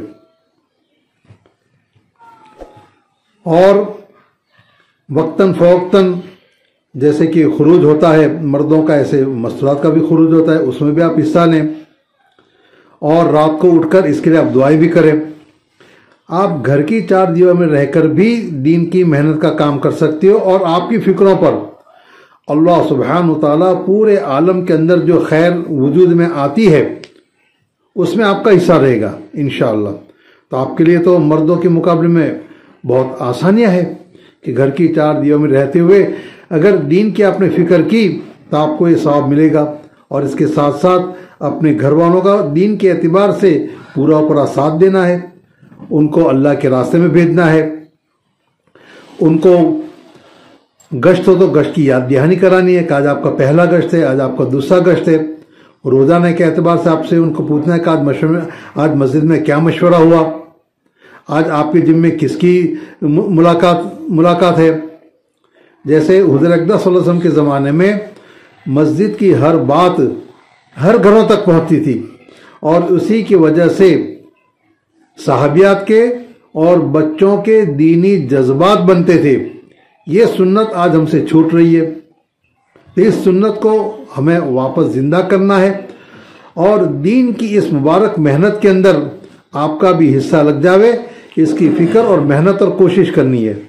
और वक्तन फवक्तन जैसे कि खुरूज होता है मर्दों का, ऐसे मस्तूरात का भी खुरूज होता है, उसमें भी आप हिस्सा लें। और रात को उठकर इसके लिए आप दुआएं भी करें। आप घर की चार दीवार में रहकर भी दीन की मेहनत का काम कर सकते हो, और आपकी फिक्रों पर अल्लाह सुब्हानहू तआला पूरे आलम के अंदर जो खैर वजूद में आती है उसमें आपका हिस्सा रहेगा इंशाअल्लाह। तो आपके लिए तो मर्दों के मुकाबले में बहुत आसानियां है कि घर की चार दीवार में रहते हुए अगर दीन की आपने फिक्र की तो आपको ये सवाब मिलेगा। और इसके साथ साथ अपने घर वालों का दीन के एतबार से पूरा पूरा साथ देना है, उनको अल्लाह के रास्ते में भेजना है, उनको गश्त हो तो गश्त की याद दहानी करानी है कि आज आपका पहला गश्त है, आज आपका दूसरा गश्त है। रोजाना के एतबार से आपसे उनको पूछना है कि आज मशवरा आज मस्जिद में क्या मशवरा हुआ, आज आपके जिम में किसकी मुलाकात मुलाकात है। जैसे हुज़ूर अक़दस सल्लल्लाहु अलैहि वसल्लम के ज़माने में मस्जिद की हर बात हर घरों तक पहुंचती थी, اور اسی کی وجہ سے صحابیات کے اور بچوں کے دینی جذبات بنتے تھے. یہ سنت آج ہم سے چھوٹ رہی ہے. اس سنت کو ہمیں واپس زندہ کرنا ہے اور دین کی اس مبارک محنت کے اندر آپ کا بھی حصہ لگ جاوے. اس کی فکر اور محنت اور کوشش کرنی ہے.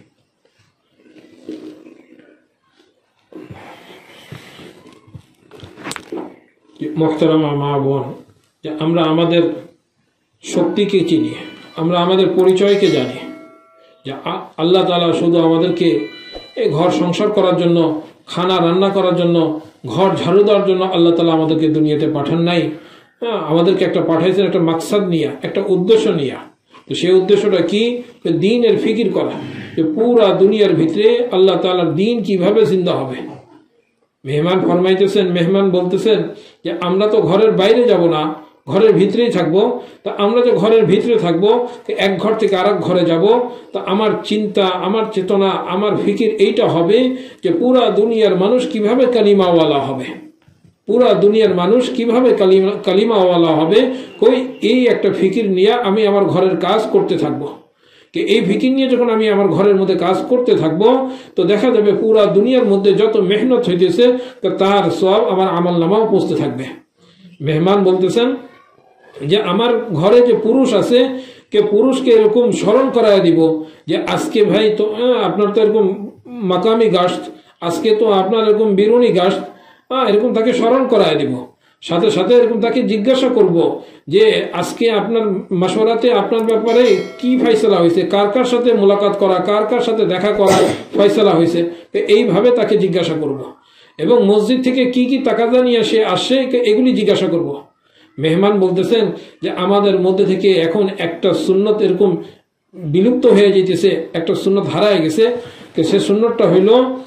মোহতারামা মা বোন, যে আমরা আমাদের শক্তিকে চিনি, আমরা আমাদের পরিচয়কে জানি, যে আল্লাহ তাআলা শুধু আমাদেরকে এই ঘর সংসার করার জন্য, খানা রান্না করার জন্য, ঘর ঝাড়ু দেওয়ার জন্য আল্লাহ তাআলা আমাদেরকে দুনিয়াতে পাঠান নাই. হ্যাঁ, আমাদেরকে একটা পাঠাইছেন একটা মাকসাদ নিয়ে, একটা উদ্দেশ্য নিয়ে. তো সেই উদ্দেশ্যটা কি? দ্বীনের ফিকির করা, যে পুরা দুনিয়ার ভিতরে আল্লাহ তাআলার দ্বীন কিভাবে জিন্দা হবে. মেহমান ফরমাইতেছেন, মেহমান বলতেছেন যে আমরা তো ঘরের বাইরে যাব না, ঘরের ভিতরেই থাকবো. তা আমরা যে ঘরের ভিতরে থাকবো, এক ঘর থেকে আরেক ঘরে যাব, তা আমার চিন্তা, আমার চেতনা, আমার ফিকির এইটা হবে যে পুরা দুনিয়ার মানুষ কিভাবে কালিমাওয়ালা হবে, পুরা দুনিয়ার মানুষ কিভাবে কালিমা কালিমাওয়ালা হবে. কই এই একটা ফিকির নিয়ে আমি আমার ঘরের কাজ করতে থাকবো. এই ফিকির নিয়ে যখন আমি আমার ঘরের মধ্যে কাজ করতে থাকবো, তো দেখা যাবে পুরা দুনিয়ার মধ্যে যত মেহনত হইতেছে তার সওয়াব আমার আমল নামাও পৌঁছতে থাকবে. মেহমান বলতেছেন যে আমার ঘরে যে পুরুষ আছে, কে পুরুষকে এরকম স্মরণ করায় দিব যে আজকে ভাই তো আপনার তো এরকম মাকামি গাস্ত, আজকে তো আপনার এরকম বিরুনি গাস্ত, এরকম তাকে স্মরণ করায় দিব. সাথে সাথে এরকম তাকে জিজ্ঞাসা করব যে আজকে আপনার মাশওয়ারাতে আপনার ব্যাপারে কি ফয়সালা হয়েছে, কার কার সাথে মোলাকাত করা, কার কার সাথে দেখা করা ফয়সালা হয়েছে. এইভাবে তাকে জিজ্ঞাসা করব এবং মসজিদ থেকে কি কি তাকাজা নিয়ে সে আসে এগুলি জিজ্ঞাসা করব. মেহমান বলতেছেন যে আমাদের মধ্যে থেকে এখন একটা সুন্নত এরকম বিলুপ্ত হয়ে যেতেছে, একটা সুন্নত হারায় গেছে. সে সুন্নতটা হইল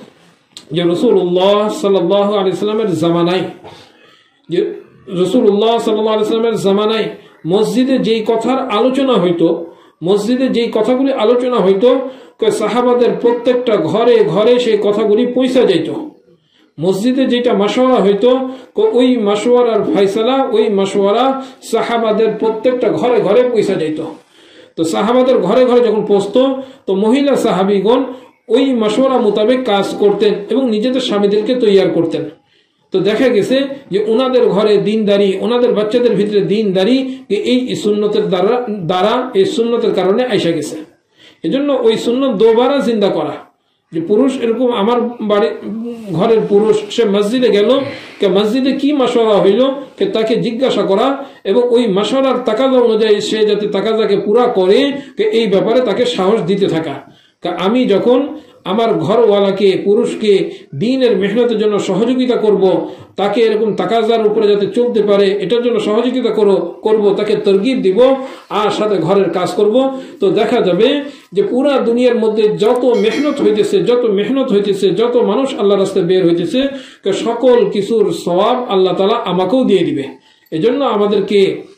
যে রাসূলুল্লাহ সাল্লাল্লাহু আলাইহি সাল্লামের জামানায়, যে রাসূলুল্লাহ সাল্লাল্লাহু আলাইহি সাল্লামের জামানায় মসজিদে যেই কথার আলোচনা হইতো, মসজিদে যেই কথাগুলি আলোচনা হইতো, সাহাবাদের প্রত্যেকটা ঘরে ঘরে সেই কথাগুলি পৌঁছা যেত. মসজিদে যেটা মাশওয়ারা হইতো, ওই মাশওয়ারার ফয়সালা, ওই মাশওয়ারা সাহাবাদের প্রত্যেকটা ঘরে ঘরে পৌঁছা যেত. তো সাহাবাদের ঘরে ঘরে যখন পৌঁছতো, তো মহিলা সাহাবীগণ ওই মাশওয়ারা মোতাবেক কাজ করতেন এবং নিজেদের স্বামীদেরকে তৈয়ার করতেন. তো দেখা গেছে যে ওনাদের ঘরে দিনদারি, ওনাদের বাচ্চাদের ভিতরে দিনদারি এই সুন্নতের দ্বারা দ্বারা এই সুন্নতের কারণে আইসা গেছে. এজন্য ওই সুন্নত দোবারা জিন্দা করা, যে পুরুষ এরকম আমার বাড়ি ঘরের পুরুষ সে মসজিদে গেল, কে মসজিদে কি মাশওয়ারা হইল কে তাকে জিজ্ঞাসা করা এবং ওই মাশওয়ারার তাকাজা অনুযায়ী সে যাতে তাকাজাকে পুরা করে কে এই ব্যাপারে তাকে সাহস দিতে থাকা. আমি যখন আমার ঘরওয়ালাকে, পুরুষকে দ্বীনের মেহনতের জন্য সহযোগিতা করব, তাকে এরকম তাকাজার উপরে যাতে চলতে পারে এটার জন্য সহযোগিতা করো করব, তাকে তরগিব দিব আর সাথে ঘরের কাজ করব, তো দেখা যাবে যে পুরা দুনিয়ার মধ্যে যত মেহনত হইতেছে, যত মেহনত হইতেছে, যত মানুষ আল্লাহর রাস্তায় বের হইতেছে, সকল কিছুর সওয়াব আল্লাহ তাআলা আমাকেও দিয়ে দিবে. এজন্য আমাদেরকে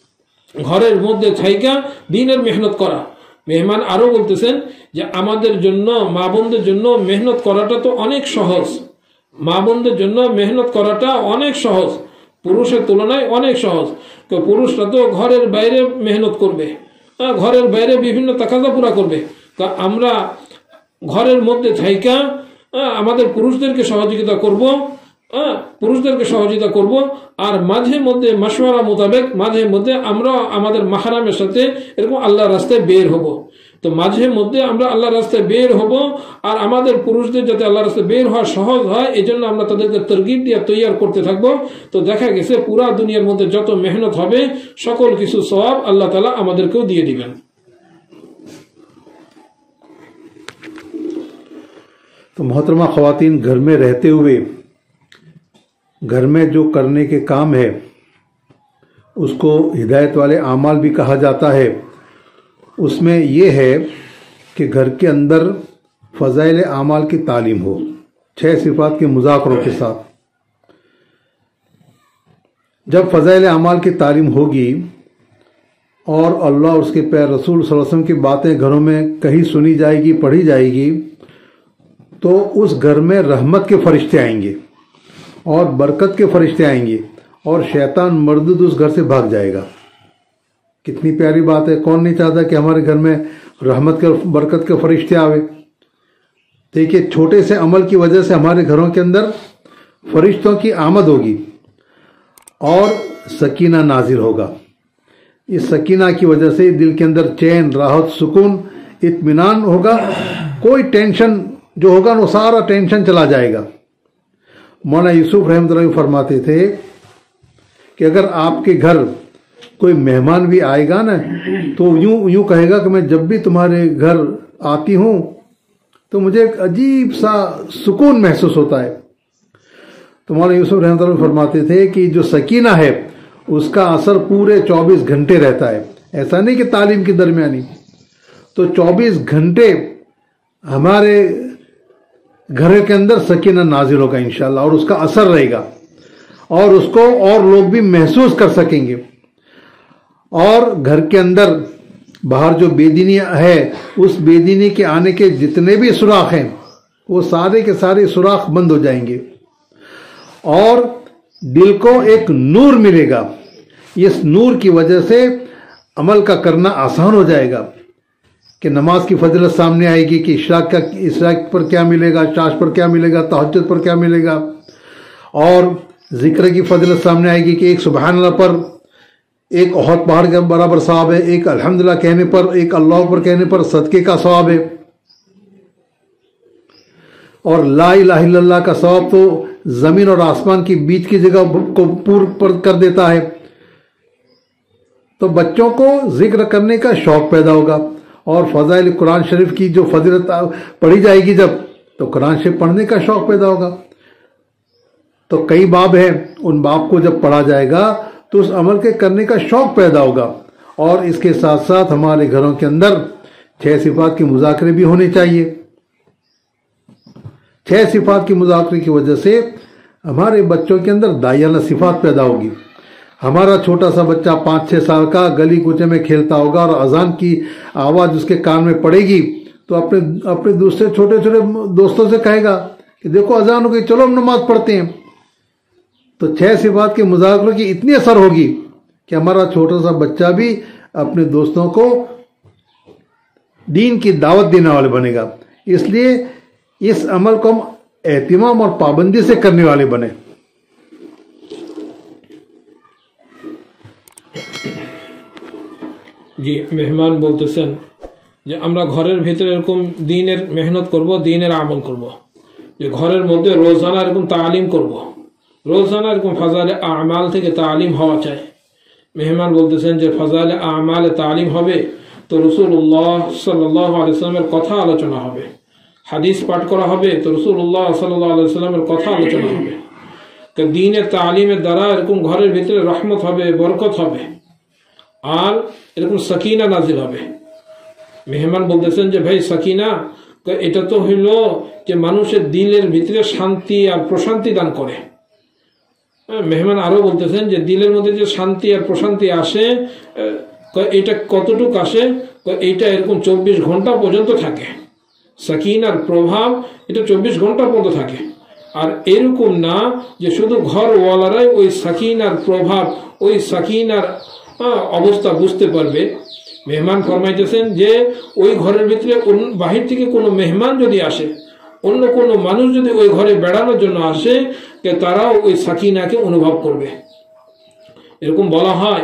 ঘরের মধ্যে থাইকা দ্বীনের মেহনত করা. মেহমান আরো বলতেছেন যে আমাদের জন্য, মা বোনদের জন্য মেহনত করাটা তো অনেক সহজ, মা বোনদের জন্য মেহনত করাটা অনেক সহজ, পুরুষের তুলনায় অনেক সহজ. তো পুরুষরা তো ঘরের বাইরে মেহনত করবে, ঘরের বাইরে বিভিন্ন তাকাজা পুরা করবে. তা আমরা ঘরের মধ্যে থাইকা আমাদের পুরুষদেরকে সহযোগিতা করব, পুরুষদেরকে সহযোগিতা করব আর মাঝে মধ্যে মাশওয়ারা মোতাবেক মাঝে মধ্যে আমরা আমাদের মাহরামের সাথে এরকম আল্লাহর রাস্তায় বের হব. তো মাঝে মধ্যে আমরা আল্লাহর রাস্তায় বের হব আর আমাদের পুরুষদের যাতে আল্লাহর রাস্তায় বের হওয়া সহজ হয় এই জন্য আমরা তাদেরকে তরগিব দিয়ে তৈয়ার করতে থাকবো. তো দেখা গেছে পুরা দুনিয়ার মধ্যে যত মেহনত হবে সকল কিছু সওয়াব আল্লাহ তাআলা আমাদেরকেও দিয়ে দিবেন. तो मोहतरमा ख़वातीन, घर में रहते हुए घर में जो करने के काम है उसको हिदायत वाले आमाल भी कहा जाता है. उसमें ये है कि घर के अंदर फ़ज़ाइल आमाल की तालीम हो, छह सिफात के मुज़ाकरों के साथ. जब फ़ज़ाइल आमाल की तालीम होगी और अल्लाह और उसके प्यारे रसूल सल्लल्लाहु अलैहि वसल्लम की बातें घरों में कहीं सुनी जाएगी, पढ़ी जाएगी, तो उस घर में रहमत के फरिश्ते आएंगे और बरकत के फरिश्ते आएंगे और शैतान मरदूद उस घर से भाग जाएगा. कितनी प्यारी बात है। कौन नहीं चाहता कि हमारे घर में रहमत के बरकत के फरिश्ते आवे। देखिए, छोटे से अमल की वजह से हमारे घरों के अंदर फरिश्तों की आमद होगी और सकीना नाजिल होगा। इस सकीना की वजह से दिल के अंदर चैन, राहत, सुकून, इत्मीनान होगा। कोई टेंशन जो होगा वो सारा टेंशन चला जाएगा। मौलाना यूसुफ रहमतुल्लाह फरमाते थे कि अगर आपके घर कोई मेहमान भी आएगा ना तो यूं यूं कहेगा कि मैं जब भी तुम्हारे घर आती हूं तो मुझे एक अजीब सा सुकून महसूस होता है। तो मौलाना यूसुफ रहमतुल्लाह फरमाते थे कि जो सकीना है उसका असर पूरे चौबीस घंटे रहता है। ऐसा नहीं कि तालीम की दरमियानी, तो चौबीस घंटे हमारे घर के अंदर सकीना नाजिल होगा इंशाअल्लाह, और उसका असर रहेगा और उसको और लोग भी महसूस कर सकेंगे। और घर के अंदर बाहर जो बेदीनी है उस बेदीनी के आने के जितने भी सुराख हैं वो सारे के सारे सुराख बंद हो जाएंगे और दिल को एक नूर मिलेगा। इस नूर की वजह से अमल का करना आसान हो जाएगा कि नमाज की फजीलत सामने आएगी कि इशराक का इशराक पर क्या मिलेगा, चाश पर क्या मिलेगा, तहज्जुद पर क्या मिलेगा, और जिक्र की फजीलत सामने आएगी कि एक सुबहान अल्लाह पर एक ओहद पहाड़ के बराबर सवाब है, एक अल्हम्दुलिल्लाह कहने पर, एक अल्लाह पर कहने पर सदके का सवाब है, और ला इलाहा इल्लल्लाह का सवाब तो जमीन और आसमान की बीच की जगह को पूर्ण कर देता है। तो बच्चों को जिक्र करने का शौक पैदा होगा और फजाइल कुरान शरीफ की जो फजीलत पढ़ी जाएगी जब, तो कुरान शरीफ पढ़ने का शौक पैदा होगा। तो कई बाब हैं, उन बाब को जब पढ़ा जाएगा तो उस अमल के करने का शौक पैदा होगा। और इसके साथ साथ हमारे घरों के अंदर छह सिफात के मुज़ाकरे भी होने चाहिए। छह सिफात की मुज़ाकरे की वजह से हमारे बच्चों के अंदर दायाना सिफात पैदा होगी। हमारा छोटा सा बच्चा पाँच छः साल का गली कूचे में खेलता होगा और अजान की आवाज़ उसके कान में पड़ेगी तो अपने अपने दूसरे छोटे छोटे दोस्तों से कहेगा कि देखो अजान हो गई, चलो हम नमाज पढ़ते हैं। तो छह सिफात के मुज़ाकरों की इतनी असर होगी कि हमारा छोटा सा बच्चा भी अपने दोस्तों को दीन की दावत देने वाले बनेगा। इसलिए इस अमल को हम एहतिमाम और पाबंदी से करने वाले बने। জি মেহমান বলতেছেন যে আমরা ঘরের ভিতরে এরকম দ্বীনের মেহনত করব, দ্বীনের আমল করব, যে ঘরের মধ্যে রোজানা এরকম তালিম করব, রোজানা এরকম ফাজাইলে আমাল থেকে তালিম হওয়া চাই। মেহমান বলতেছেন যে ফাজাইলে আমালে তালিম হবে তো রাসূলুল্লাহ সাল্লাল্লাহু আলাইহি ওয়াসাল্লামের কথা আলোচনা হবে, হাদিস পাঠ করা হবে তো রাসূলুল্লাহ সাল্লাল্লাহু আলাইহি ওয়াসাল্লামের কথা আলোচনা হবে। তো দ্বীনের তালিমের দ্বারা এরকম ঘরের ভিতরে রহমত হবে, বরকত হবে আর এরকম সাকিনা নাজিল হবে। মেহমান বলতেছেন যে ভাই সাকিনা এটা তো হইল যে মানুষের দিলের ভিতরে শান্তি আর প্রশান্তি দান করে। মেহমান আরো বলতেছেন যে দিলের মধ্যে যে শান্তি আর প্রশান্তি আসে এটা কতটুক আসে, এইটা এরকম চব্বিশ ঘন্টা পর্যন্ত থাকে। সাকিনার প্রভাব এটা চব্বিশ ঘন্টা পর্যন্ত থাকে। আর এরকম না যে শুধু ঘরওয়ালারাই ওই সাকিনার প্রভাব, ওই সাকিনার অবস্থা বুঝতে পারবে। মেহমান ফরমাইতেছেন যে ওই ঘরের ভিতরে বাহির থেকে কোনো মেহমান যদি আসে, অন্য কোনো মানুষ যদি ওই ঘরে বেড়ানোর জন্য আসে, তারাও ওই সাকিনাকে অনুভব করবে। এরকম বলা হয়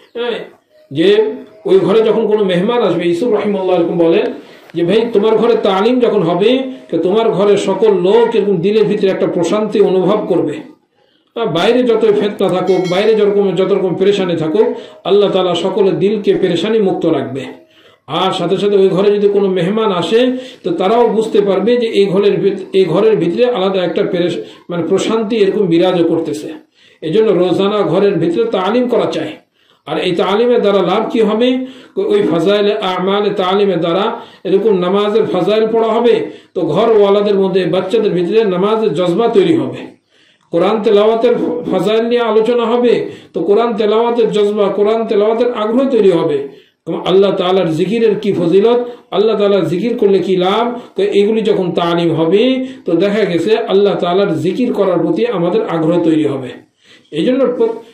যে ওই ঘরে যখন কোনো মেহমান আসবে, ইউসুফ রাহিমাহুল্লাহ এরকম বলেন যে ভাই তোমার ঘরে তালিম যখন হবে তোমার ঘরের সকল লোক এরকম দিলের ভিতরে একটা প্রশান্তি অনুভব করবে। বাইরে যত ফেতনা থাকুক, বাইরে যরকম যত রকম পেরেশানি থাকুক, আল্লাহ তাআলা সকলের দিলকে পেরেশানি মুক্ত রাখবে। আর সাথে সাথে ওই ঘরে যদি কোনো মেহমান আসে তো তারাও বুঝতে পারবে যে এই ঘরের এই ঘরের ভিতরে আলাদা একটা মানে প্রশান্তি এরকম বিরাজ করতেছে। এই জন্য রোজানা ঘরের ভিতরে তালিম করা চাই। আর এই তালিমের দ্বারা লাভ কি হবে? ওই ফাজাইল আমাল তালিমের দ্বারা এরকম নামাজের ফাজাইল পড়া হবে তো ঘরওয়ালাদের মধ্যে, বাচ্চাদের ভিতরে নামাজের জজবা তৈরি হবে। কোরআন তেলাওয়াতের ফাজাইল নিয়ে আলোচনা হবে তো কোরআন তেলাওয়াতের জজবা, কোরআন তেলাওয়াতের আগ্রহ তৈরি হবে। আল্লাহ তাআলার জিকিরের কি ফজিলত, আল্লাহ তাআলার জিকির করলে কি লাভ, তো এগুলি যখন তালিম হবে তো দেখা গেছে আল্লাহ তাআলার জিকির করার প্রতি আমাদের আগ্রহ তৈরি হবে। এই জন্য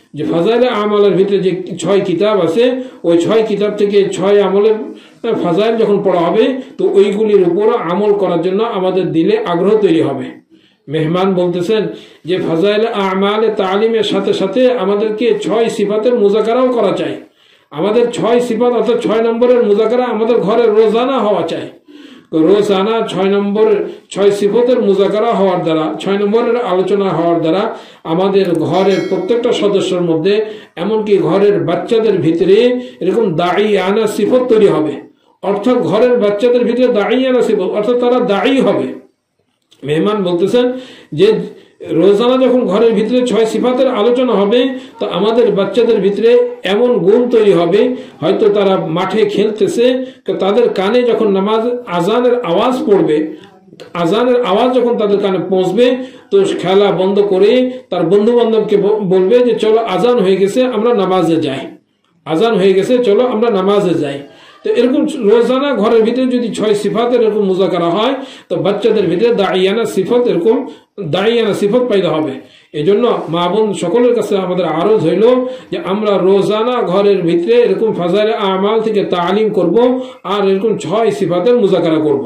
যে ফাজাইলে আমালের ভিতরে যে ছয় কিতাব আছে ওই ছয় কিতাব থেকে ছয় আমলের ফাজাইল যখন পড়া হবে তো ওইগুলির উপর আমল করার জন্য আমাদের দিলে আগ্রহ তৈরি হবে। মেহমান বলতেছেন যে ফাজাইলে আমালে তালিমের সাথে সাথে আমাদেরকে ছয় সিফাতের মুজাকারাও করা চাই। আমাদের ছয় সিফাত অর্থাৎ ছয় নম্বরের মুজাকারা আমাদের ঘরে রোজানা হওয়া চাই। রোজানা ছয় নম্বরের ছয় সিফতের মুজাকারা হওয়ার দ্বারা, ছয় নম্বরের আলোচনা হওয়ার দ্বারা আমাদের ঘরের প্রত্যেকটা সদস্যের মধ্যে, এমনকি ঘরের বাচ্চাদের ভিতরে এরকম দায়ী আনা সিফত তৈরি হবে। অর্থাৎ ঘরের বাচ্চাদের ভিতরে দায়ী আনা সিফত অর্থাৎ তারা দায়ী হবে। মেহমান বলতেছেন যে রোজানা যখন ঘরের ভিতরে ছয় সিফাতের আলোচনা হবে তো আমাদের বাচ্চাদের ভিতরে এমন গুণ তৈরি হবে, হয়তো তারা মাঠে খেলতেছে, তাদের কানে যখন নামাজ আজানের আওয়াজ পড়বে, আজানের আওয়াজ যখন তাদের কানে পৌঁছবে তো খেলা বন্ধ করে তার বন্ধু বান্ধবকে বলবে যে চলো আজান হয়ে গেছে আমরা নামাজে যাই, আজান হয়ে গেছে চলো আমরা নামাজে যাই। তো এরকম রোজানা ঘরের ভিতরে যদি ছয় সিফাতের এরকম মুজাকারা হয় তো বাচ্চাদের ভিতরে দাইয়ানা সিফত এরকম দাইয়ানা সিফত পয়দা হবে। এই জন্য মা বোন সকলের কাছে আমাদের আরজ হইল যে আমরা রোজানা ঘরের ভিতরে এরকম ফাজাইলে আমাল থেকে তালিম করব আর এরকম ছয় সিফাতের মুজাকারা করব।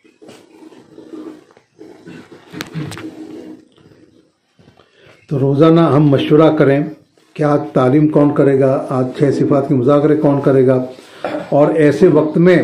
तो रोज़ाना हम मशवरा करें कि आज तालीम कौन करेगा, आज छह सिफात के मुज़ाकरे कौन करेगा, और ऐसे वक्त में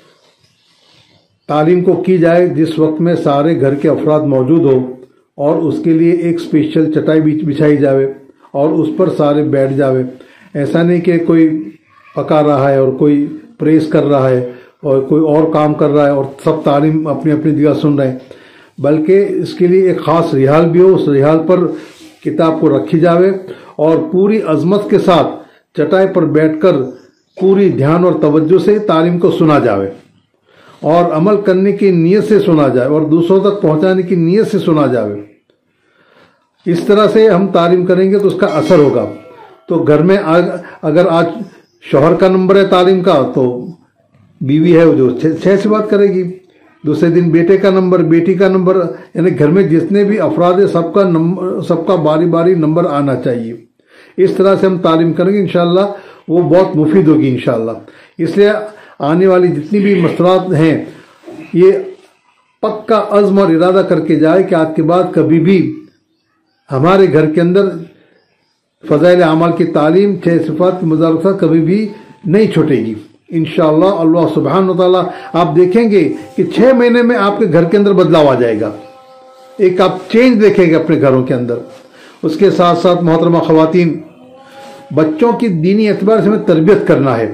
तालीम को की जाए जिस वक्त में सारे घर के अफराद मौजूद हो और उसके लिए एक स्पेशल चटाई बिछाई जावे और उस पर सारे बैठ जावे। ऐसा नहीं कि कोई पका रहा है और कोई प्रेस कर रहा है और कोई और काम कर रहा है और सब तालीम अपनी अपनी जगह सुन रहे हैं, बल्कि इसके लिए एक ख़ास रिहाल भी हो, उस रिहाल पर किताब को रखी जावे और पूरी अजमत के साथ चटाई पर बैठकर पूरी ध्यान और तवज्जो से तालीम को सुना जावे और अमल करने की नीयत से सुना जाए और दूसरों तक पहुंचाने की नीयत से सुना जावे। इस तरह से हम तालीम करेंगे तो उसका असर होगा। तो घर में अगर आज शौहर का नंबर है तालीम का तो बीवी है जो छह से बात करेगी, दूसरे दिन बेटे का नंबर, बेटी का नंबर, यानी घर में जितने भी अफराद है सबका नंबर सबका बारी बारी नंबर आना चाहिए। इस तरह से हम तालीम करेंगे इंशाअल्लाह वो बहुत मुफीद होगी इंशाअल्लाह। इसलिए आने वाली जितनी भी मसलात हैं ये पक्का अज़्म और इरादा करके जाए कि आज के बाद कभी भी हमारे घर के अंदर फ़ज़ाइल आमाल की तालीम छह सिफात की मुज़ाकरा कभी भी नहीं छूटेगी इंशाअल्लाह। अल्लाह सुब्हानहू व तआला आप देखेंगे कि छह महीने में आपके घर के अंदर बदलाव आ जाएगा, एक आप चेंज देखेंगे अपने घरों के अंदर। उसके साथ साथ मोहतरमा ख़वातीन, बच्चों की दीनी एतबार से हमें तरबियत करना है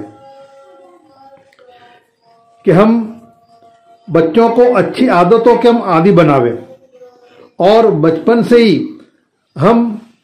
कि हम बच्चों को अच्छी आदतों के हम आदी बनावे और बचपन से ही हम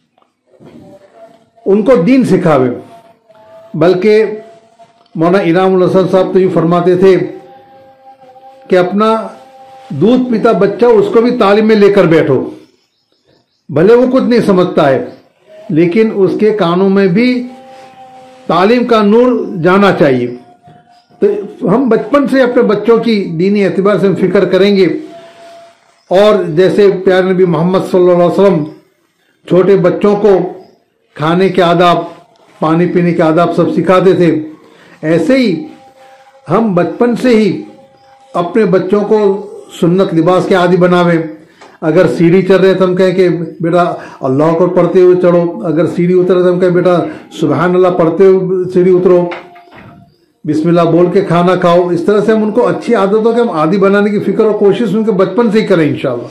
उनको दीन सिखावे। बल्कि मौलाना इनामुल हसन साहब तो यूँ फरमाते थे कि अपना दूध पीता बच्चा उसको भी तालीम में लेकर बैठो, भले वो कुछ नहीं समझता है लेकिन उसके कानों में भी तालीम का नूर जाना चाहिए। तो हम बचपन से अपने बच्चों की दीनी एतबार से हम फिक्र करेंगे और जैसे प्यारे नबी मोहम्मद सल्लल्लाहु अलैहि वसल्लम छोटे बच्चों को खाने के आदाब, पानी पीने के आदाब सब सिखाते थे, ऐसे ही हम बचपन से ही अपने बच्चों को सुन्नत लिबास के आदी बनावें। अगर सीढ़ी चढ़ रहे तो हम कहें कि बेटा अल्लाह को पढ़ते हुए चढ़ो, अगर सीढ़ी उतरे तो हम कहें बेटा सुबहान अल्लाह पढ़ते हुए सीढ़ी उतरो, बिस्मिल्लाह बोल के खाना खाओ। इस तरह से हम उनको अच्छी आदतों के हम आदी बनाने की फिक्र और कोशिश उनके बचपन से ही करें इंशाअल्लाह।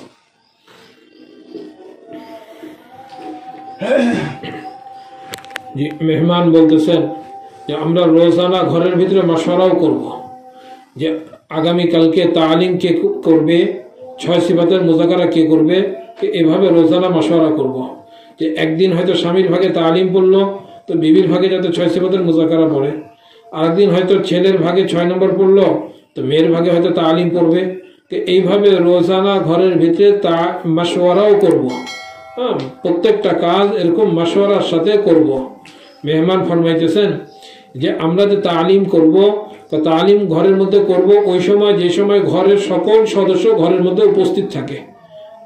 जी मेहमान बोलतेছেন যে আমরা রোজানা ঘরের ভিতরে মাশওয়ারাও করব যে আগামী কালকে তালিম কে করবে, ছয় সিফাতের মুজাকারা কে করবে, এভাবে রোজানা মাশওয়ারা করব যে একদিন হয়তো স্বামীর ভাগে তালিম পড়লো তো বিবির ভাগে যাতে ছয় সিফাতের মুজাকারা পড়ে, আরেকদিন হয়তো ছেলের ভাগে ছয় নম্বর পড়লো তো মেয়ের ভাগে হয়তো তালিম পড়বে। তো এইভাবে রোজানা ঘরের ভিতরে তা মাশওয়ারাও করব, হ্যাঁ প্রত্যেকটা কাজ এরকম মাশওয়ারার সাথে করব। মেহমান ফরমাইতেছেন যে আমরা যে তালিম করব তো তালিম ঘরের মধ্যে করব ওই সময় যে সময় ঘরের সকল সদস্য ঘরের মধ্যে উপস্থিত থাকে।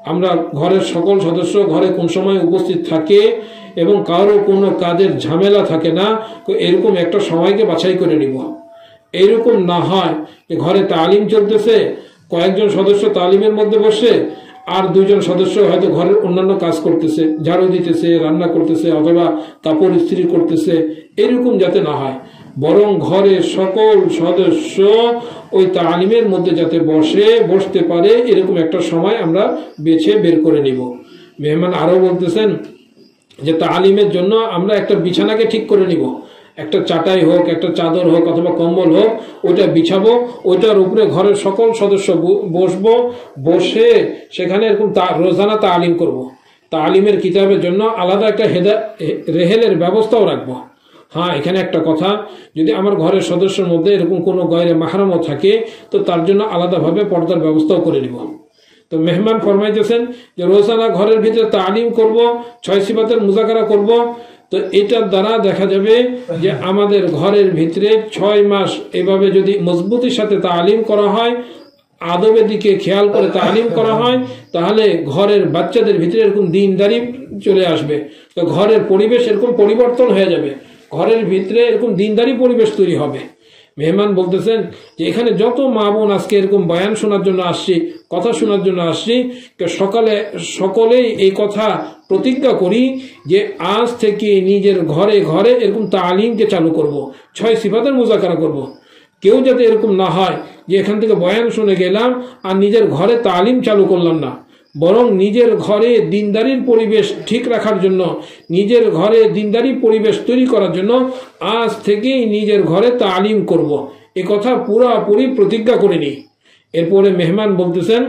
আমরা ঘরের সকল সদস্য ঘরে কোন সময় উপস্থিত থাকে এবং কারো কোনো কাজের ঝামেলা থাকে না, তো এরকম একটা সময়কে বাছাই করে নিব। এইরকম না হয় যে ঘরে তালিম চলতেছে, কয়েকজন সদস্য তালিমের মধ্যে বসে আর দুইজন সদস্য হয়তো ঘরের অন্যান্য কাজ করতেছে, ঝাড়ু দিতেছে, রান্না করতেছে অথবা কাপড় ইস্ত্রি করতেছে, এরকম যাতে না হয়। বরং ঘরের সকল সদস্য ওই তালিমের মধ্যে যাতে বসে বসতে পারে এরকম একটা সময় আমরা বেছে বের করে নিব। মেহমান আরো বলতেছেন যে তালিমের জন্য আমরা একটা বিছানাকে ঠিক করে নিব, একটা চাটাই হোক, একটা চাদর হোক অথবা কম্বল হোক, ওইটা বিছাবো, ওইটার উপরে ঘরের সকল সদস্য বসবো, বসে সেখানে এরকম রোজানা তালিম করব। তালিমের কিতাবের জন্য আলাদা একটা হেদা রেহেলের ব্যবস্থাও রাখবো। হ্যাঁ, এখানে একটা কথা, যদি আমার ঘরের সদস্যের মধ্যে এরকম কোনো গয়রে মাহরামও থাকে তো তার জন্য আলাদাভাবে পর্দার ব্যবস্থাও করে নিব। তো মেহমান ফরমাইতেছেন যে রোজানা ঘরের ভিতরে তালিম করব, ছয় সিফাতের মুজাকারা করব। তো এটার দ্বারা দেখা যাবে যে আমাদের ঘরের ভিতরে ছয় মাস এভাবে যদি মজবুতির সাথে তালিম করা হয়, আদবের দিকে খেয়াল করে তালিম করা হয়, তাহলে ঘরের বাচ্চাদের ভিতরে এরকম দিনদারি চলে আসবে। তো ঘরের পরিবেশ এরকম পরিবর্তন হয়ে যাবে, ঘরের ভিতরে এরকম দিনদারি পরিবেশ তৈরি হবে। মেহমান বলতেছেন যে এখানে যত মা বোন আজকে এরকম বয়ান শোনার জন্য আসছি, কথা শোনার জন্য আসছি, সকালে সকলেই এই কথা প্রতিজ্ঞা করি যে আজ থেকে নিজের ঘরে ঘরে এরকম তালিমকে চালু করব, ছয় সিফাতের মুজাকারা করব। কেউ যাতে এরকম না হয় যে এখান থেকে বয়ান শুনে গেলাম আর নিজের ঘরে তালিম চালু করলাম না, বরং নিজের ঘরে দিনদারির পরিবেশ ঠিক রাখার জন্য, নিজের ঘরে দিনদারি পরিবেশ তৈরি করার জন্য আজ থেকেই নিজের ঘরে তালিম করব, এ কথা পুরাপুরি প্রতিজ্ঞা করে নিই। এরপরে মেহমান বলতেছেন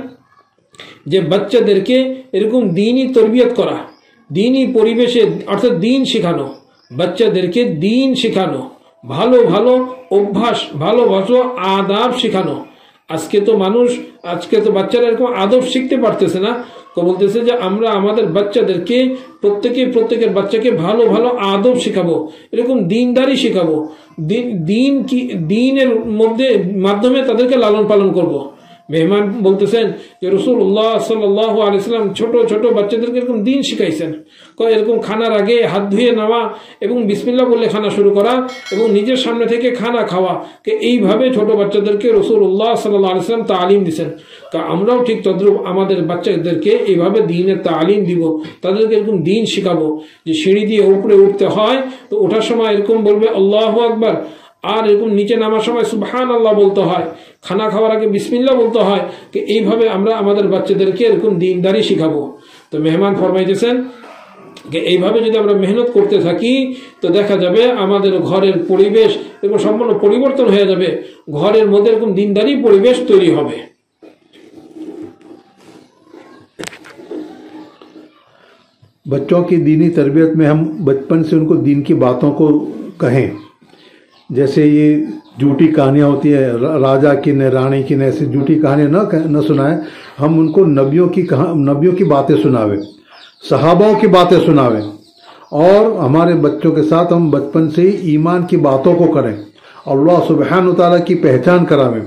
যে বাচ্চাদেরকে এরকম দিনই তরবিয়ত করা, দিনই পরিবেশে অর্থাৎ দিন শেখানো, বাচ্চাদেরকে দিন শেখানো, ভালো ভালো অভ্যাস, ভালো ভালো আদাব শেখানো। আজকে তো মানুষ আজকে তো বাচ্চারা এরকম আদব শিখতে পারতেছে না, তো বলতেছে যে আমরা আমাদের বাচ্চাদেরকে প্রত্যেকে প্রত্যেকের বাচ্চাকে ভালো ভালো আদব শেখাবো, এরকম দিনদারি শেখাবো, দিন কি দিনের মধ্যে মাধ্যমে তাদেরকে লালন পালন করব। মেহমান বলতেছেন যে রাসূলুল্লাহ সাল্লাল্লাহু আলাইহি সাল্লাম ছোট ছোট বাচ্চাদেরকে এরকম দিন শিখাইছেন, এরকম খানার আগে হাত ধুয়ে নেওয়া এবং বিসমিল্লাহ বলে খানা শুরু করা এবং নিজের সামনে থেকে খানা খাওয়া, এইভাবে ছোট বাচ্চাদেরকে রাসূলুল্লাহ সাল্লাল্লাহু আলাইহি সাল্লাম তালিম দিয়েছেন। তা আমরাও ঠিক তদ্রূপ আমাদের বাচ্চাদেরকে এইভাবে দিনের তালিম দিব, তাদেরকে এরকম দিন শিখাবো যে সিঁড়ি দিয়ে উপরে উঠতে হয় তো ওঠার সময় এরকম বলবে আল্লাহু আকবার, আর এরকম নিচে নামার সময় সুবহানাল্লাহ বলতে হয়, খানা খাওয়ার আগে বিসমিল্লাহ বলতে হয়। এইভাবে আমরা আমাদের বাচ্চাদেরকে এরকম দিনদারি শিখাবো। তো মেহমান ফরমাইতেছেন যে এইভাবে যদি আমরা মেহনত করতে থাকি তো দেখা যাবে আমাদের ঘরের পরিবেশ এরকম সম্পূর্ণ পরিবর্তন হয়ে যাবে, ঘরের মধ্যে এরকম দিনদারি পরিবেশ তৈরি হবে। बच्चों की दीनी तरबियत में हम बचपन से उनको दीन की बातों को कहें, जैसे ये झूठी कहानियाँ होती है, राजा की न रानी की न, ऐसी झूठी कहानियाँ न न सुनाएं। हम उनको नबियों की कहा नबियों की बातें सुनावे, सहाबाओं की बातें सुनावे, और हमारे बच्चों के साथ हम बचपन से ही ईमान की बातों को करें, अल्लाह सुब्हान व तआला की पहचान करावें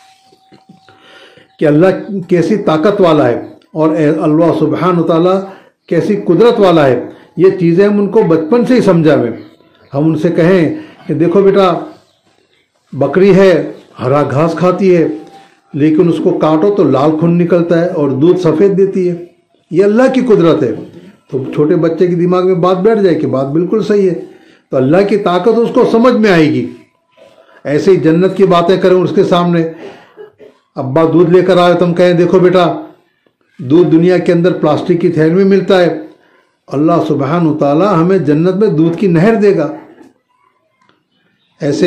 कि अल्लाह कैसी ताकत वाला है और अल्लाह सुब्हान व तआला कैसी कुदरत वाला है। ये चीज़ें हम उनको बचपन से ही समझावें। हम उनसे कहें कि देखो बेटा, बकरी है, हरा घास खाती है, लेकिन उसको काटो तो लाल खून निकलता है और दूध सफ़ेद देती है, ये अल्लाह की कुदरत है। तो छोटे बच्चे के दिमाग में बात बैठ जाए कि बात बिल्कुल सही है, तो अल्लाह की ताकत उसको समझ में आएगी। ऐसे ही जन्नत की बातें करें उसके सामने। अब्बा दूध लेकर आए तो हम कहें देखो बेटा, दूध दुनिया के अंदर प्लास्टिक की थैली में मिलता है, अल्लाह सुब्हान व तआला हमें जन्नत में दूध की नहर देगा। ऐसे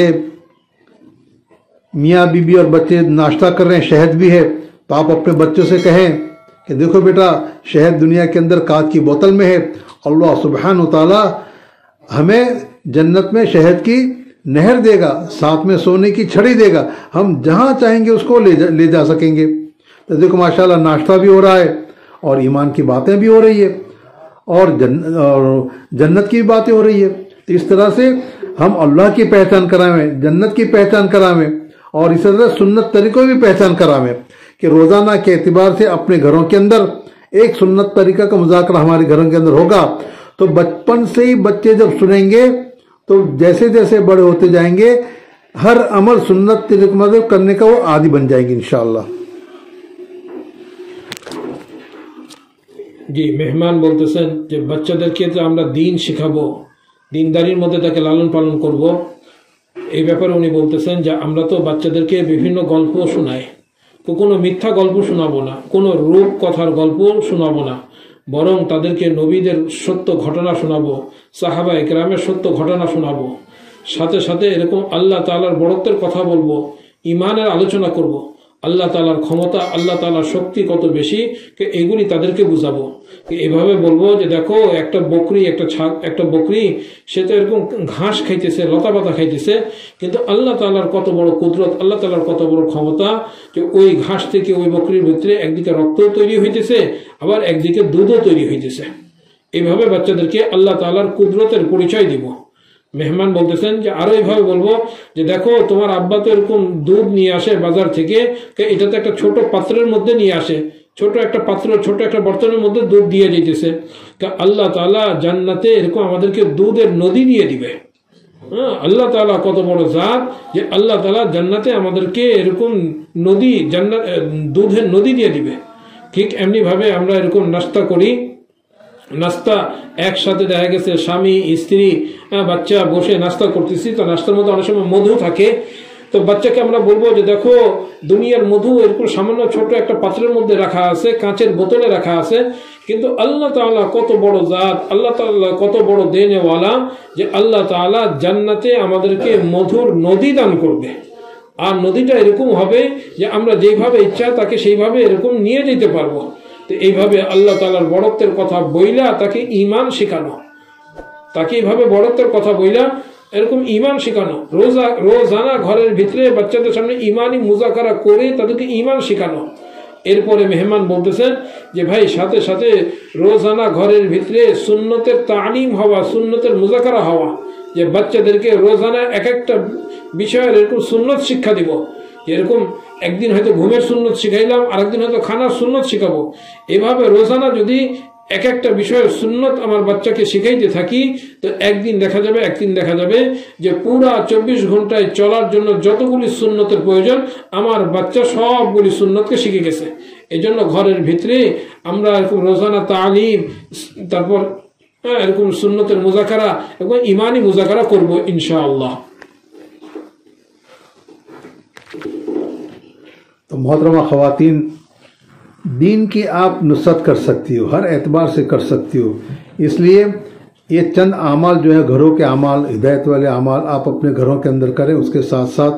मियाँ बीबी और बच्चे नाश्ता कर रहे हैं, शहद भी है, तो आप अपने बच्चों से कहें कि देखो बेटा, शहद दुनिया के अंदर कांच की बोतल में है, अल्लाह सुब्हान व तआला हमें जन्नत में शहद की नहर देगा, साथ में सोने की छड़ी देगा, हम जहाँ चाहेंगे उसको ले जा ले जा सकेंगे। तो देखो माशाल्लाह नाश्ता भी हो रहा है और ईमान की बातें भी हो रही है और जन्न और जन्नत की बातें हो रही है। तो इस तरह से हम अल्लाह की पहचान करावें, जन्नत की पहचान करावें और इस तरह सुन्नत तरीक़ों की पहचान करावें कि रोज़ाना के एतबार से अपने घरों के अंदर एक सुन्नत तरीका का मुज़ाकरा हमारे घरों के अंदर होगा तो बचपन से ही बच्चे जब सुनेंगे तो जैसे जैसे बड़े होते जाएंगे हर अमल सुन्नत तरीके करने का वो आदी बन जाएंगे इंशाअल्लाह। জি, মেহমান বলতেছেন যে বাচ্চাদেরকে যে আমরা দিন শিখাবো, দিনদারির মধ্যে তাকে লালন পালন করব, এই ব্যাপারে উনি বলতেছেন যে আমরা তো বাচ্চাদেরকে বিভিন্ন গল্প শোনাই, কোনো মিথ্যা গল্প শোনাবো না, কোনো রূপ কথার গল্প শোনাবো না, বরং তাদেরকে নবীদের সত্য ঘটনা শোনাবো, সাহাবা ইকরামের সত্য ঘটনা শোনাবো, সাথে সাথে এরকম আল্লাহ তাআলার বড়ত্বের কথা বলবো, ইমানের আলোচনা করব, আল্লাহ তাআলার ক্ষমতা, আল্লাহ তাআলার শক্তি কত বেশি, এগুলি তাদেরকে বুঝাবো। এভাবে বলবো যে দেখো একটা বকরি, একটা ছাগ একটা বকরি সে তো এরকম ঘাস খাইতেছে, লতা পাতা খাইতেছে, কিন্তু আল্লাহ তাআলার কত বড় কুদরত, আল্লাহ তাআলার কত বড় ক্ষমতা যে ওই ঘাস থেকে ওই বকরির ভিতরে একদিকে রক্ত তৈরি হইতেছে, আবার একদিকে দুধও তৈরি হইতেছে। এইভাবে বাচ্চাদেরকে আল্লাহ তাআলার কুদরতের পরিচয় দিব। মেহমান বলতেছেন যে আরো এইভাবে বলবো যে দেখো তোমার আব্বা তো এরকম দুধ নিয়ে আসে বাজার থেকে, এটা তো একটা ছোট পাত্রের মধ্যে নিয়ে আসে, ছোট একটা পাত্র, ছোট একটা বর্তনের মধ্যে দুধ দিয়ে যেতেছে, আল্লাহ তাআলা জান্নাতে এরকম আমাদেরকে দুধের নদী দিয়ে দিবে। হ্যাঁ, আল্লাহ তাআলা কত বড় জাত যে আল্লাহ তাআলা জান্নাতে আমাদেরকে এরকম নদী, জান্নাত দুধের নদী দিয়ে দিবে। ঠিক এমনি ভাবে আমরা এরকম নাস্তা করি, নাস্তা একসাথে দেখা গেছে স্বামী স্ত্রী বাচ্চা বসে নাস্তা করতেছি, তো নাস্তার মধ্যে অনেক সময় মধু থাকে, তো বাচ্চাকে আমরা বলবো যে দেখো দুনিয়ার মধু এরকম সামান্য ছোট একটা পাত্রের মধ্যে রাখা আছে, কাঁচের বোতলে রাখা আছে, কিন্তু আল্লাহ তাআলা কত বড় জাত, আল্লাহ তাআলা কত বড় দেনেওয়ালা যে আল্লাহ তাআলা জান্নাতে আমাদেরকে মধুর নদী দান করবে। আর নদীটা এরকম হবে যে আমরা যেইভাবে ইচ্ছা তাকে সেইভাবে এরকম নিয়ে যেতে পারবো। তো এইভাবে আল্লাহ তাআলার বড়ত্বের কথা বইলা তাকে ঈমান শেখানো, তাকে এইভাবে বড়ত্বের কথা বইলা এরকম ঈমান শেখানো, রোজা রোজানা ঘরের ভিতরে বাচ্চাদের সামনে ঈমানি মুজাকারা করে তাদেরকে ঈমান শেখানো। এরপরে মেহমান বলতেছেন যে ভাই সাথে সাথে রোজানা ঘরের ভিতরে সুন্নতের তালিম হওয়া, সুন্নতের মুজাকারা হওয়া, যে বাচ্চাদেরকে রোজানা এক একটা বিষয়ের এরকম সুন্নত শিক্ষা দিব। এরকম একদিন হয়তো ঘুমের সুন্নত শিখাইলাম, আরেকদিন হয়তো খানার সুন্নত শিখাবো। এভাবে রোজানা যদি এক একটা বিষয়ের সুন্নত আমার বাচ্চাকে শিখাইতে থাকি তো একদিন দেখা যাবে একদিন দেখা যাবে যে পুরা চব্বিশ ঘন্টায় চলার জন্য যতগুলি সুন্নতের প্রয়োজন আমার বাচ্চা সবগুলি সুন্নতকে শিখে গেছে। এই জন্য ঘরের ভিতরে আমরা এরকম রোজানা তালিম, তারপর এরকম সুন্নতের মুজাকারা এবং ইমানি মুজাকারা করব ইনশাআল্লাহ। तो मोहतरमा ख़वातीन, दीन की आप नुसरत कर सकती हो, हर एतबार से कर सकती हो, इसलिए ये चंद आमाल जो है घरों के आमाल, हिदायत वाले आमाल आप अपने घरों के अंदर करें। उसके साथ साथ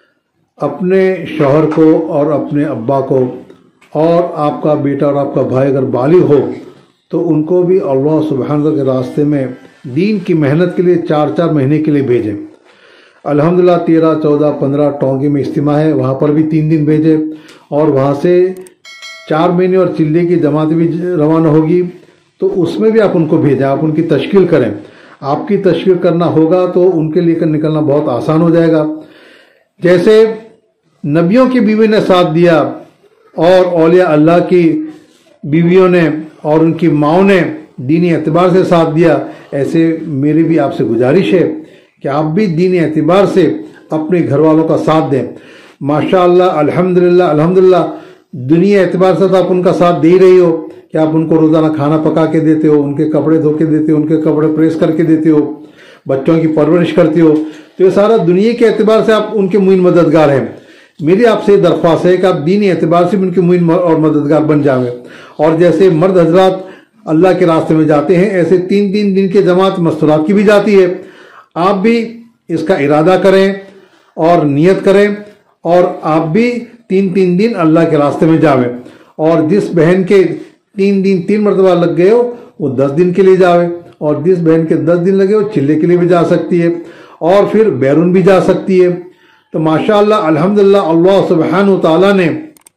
अपने शौहर को और अपने अब्बा को और आपका बेटा और आपका भाई अगर बालिग हो तो उनको भी अल्लाह सुब्हानहू के रास्ते में दीन की मेहनत के लिए चार चार महीने के लिए भेजें। अल्हम्दुलिल्लाह तेरह चौदह पंद्रह टोंगे में इज्तिमा है, वहाँ पर भी तीन दिन भेजे और वहाँ से चार महीने और चिल्ले की जमात भी रवाना होगी, तो उसमें भी आप उनको भेजें, आप उनकी तश्कील करें। आपकी तश्कील करना होगा तो उनके लिए निकलना बहुत आसान हो जाएगा। जैसे नबियों की बीवी ने साथ दिया और औलिया अल्लाह की बीवियों ने और उनकी माओ ने दीनी एतबार से साथ दिया, ऐसे मेरी भी आपसे गुजारिश है कि आप भी दीनी एतबार से अपने घर वालों का साथ दें। माशाअल्लाह, अल्हम्दुलिल्लाह अल्हम्दुलिल्लाह, दुनिया एतबार से तो आप उनका साथ दे ही रही हो कि आप उनको रोज़ाना खाना पका के देते हो, उनके कपड़े धो के देते हो, उनके कपड़े प्रेस करके देते हो, बच्चों की परवरिश करते हो, तो ये सारा दुनिया के एतबार से आप उनके मुइन मददगार हैं। मेरी आपसे दरख्वास्त है कि आप दीनी एतबार से भी उनके मुइन और मददगार बन जाएं। और जैसे मर्द हजरात अल्लाह के रास्ते में जाते हैं, ऐसे तीन तीन दिन के जमात मस्तूरात की भी जाती है। आप भी इसका इरादा करें और नियत करें और आप भी तीन तीन दिन अल्लाह के रास्ते में जावें। और जिस बहन के तीन दिन तीन मरतबा लग गए हो वो दस दिन के लिए जावे, और जिस बहन के दस दिन लगे हो चिल्ले के लिए भी जा सकती है और फिर बैरून भी जा सकती है। तो माशाअल्लाह अल्हम्दुलिल्लाह, अल्लाह सुब्हानहू तआला ने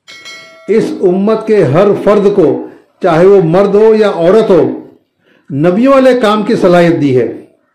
इस उम्मत के हर फर्द को, चाहे वो मर्द हो या औरत हो, नबियों वाले काम की सलाहियत दी है।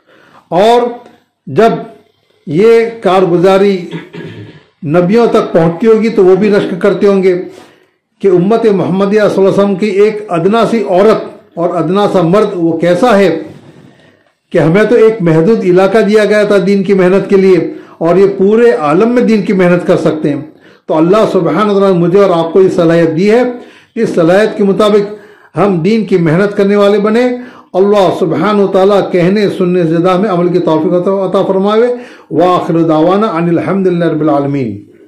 और जब ये कारगुजारी नबियों तक पहुंचती होगी तो वो भी रश्क करते होंगे کہ امت محمدیہ صلی اللہ علیہ وسلم کی ایک ادنا سی عورت اور ادنا سا مرد وہ کیسا ہے کہ ہمیں تو ایک محدود علاقہ دیا گیا تھا دین کی محنت کے لیے اور یہ پورے عالم میں دین کی محنت کر سکتے ہیں. تو اللہ سبحانہ وتعالی نے مجھے اور آپ کو یہ صلاحیت دی ہے. اس صلاحیت کے مطابق ہم دین کی محنت کرنے والے بنے. اللہ سبحانہ وتعالی کہنے سننے زدہ میں عمل کی توفیق عطا فرمائے. وآخر دعوانا ان الحمدللہ رب العالمین.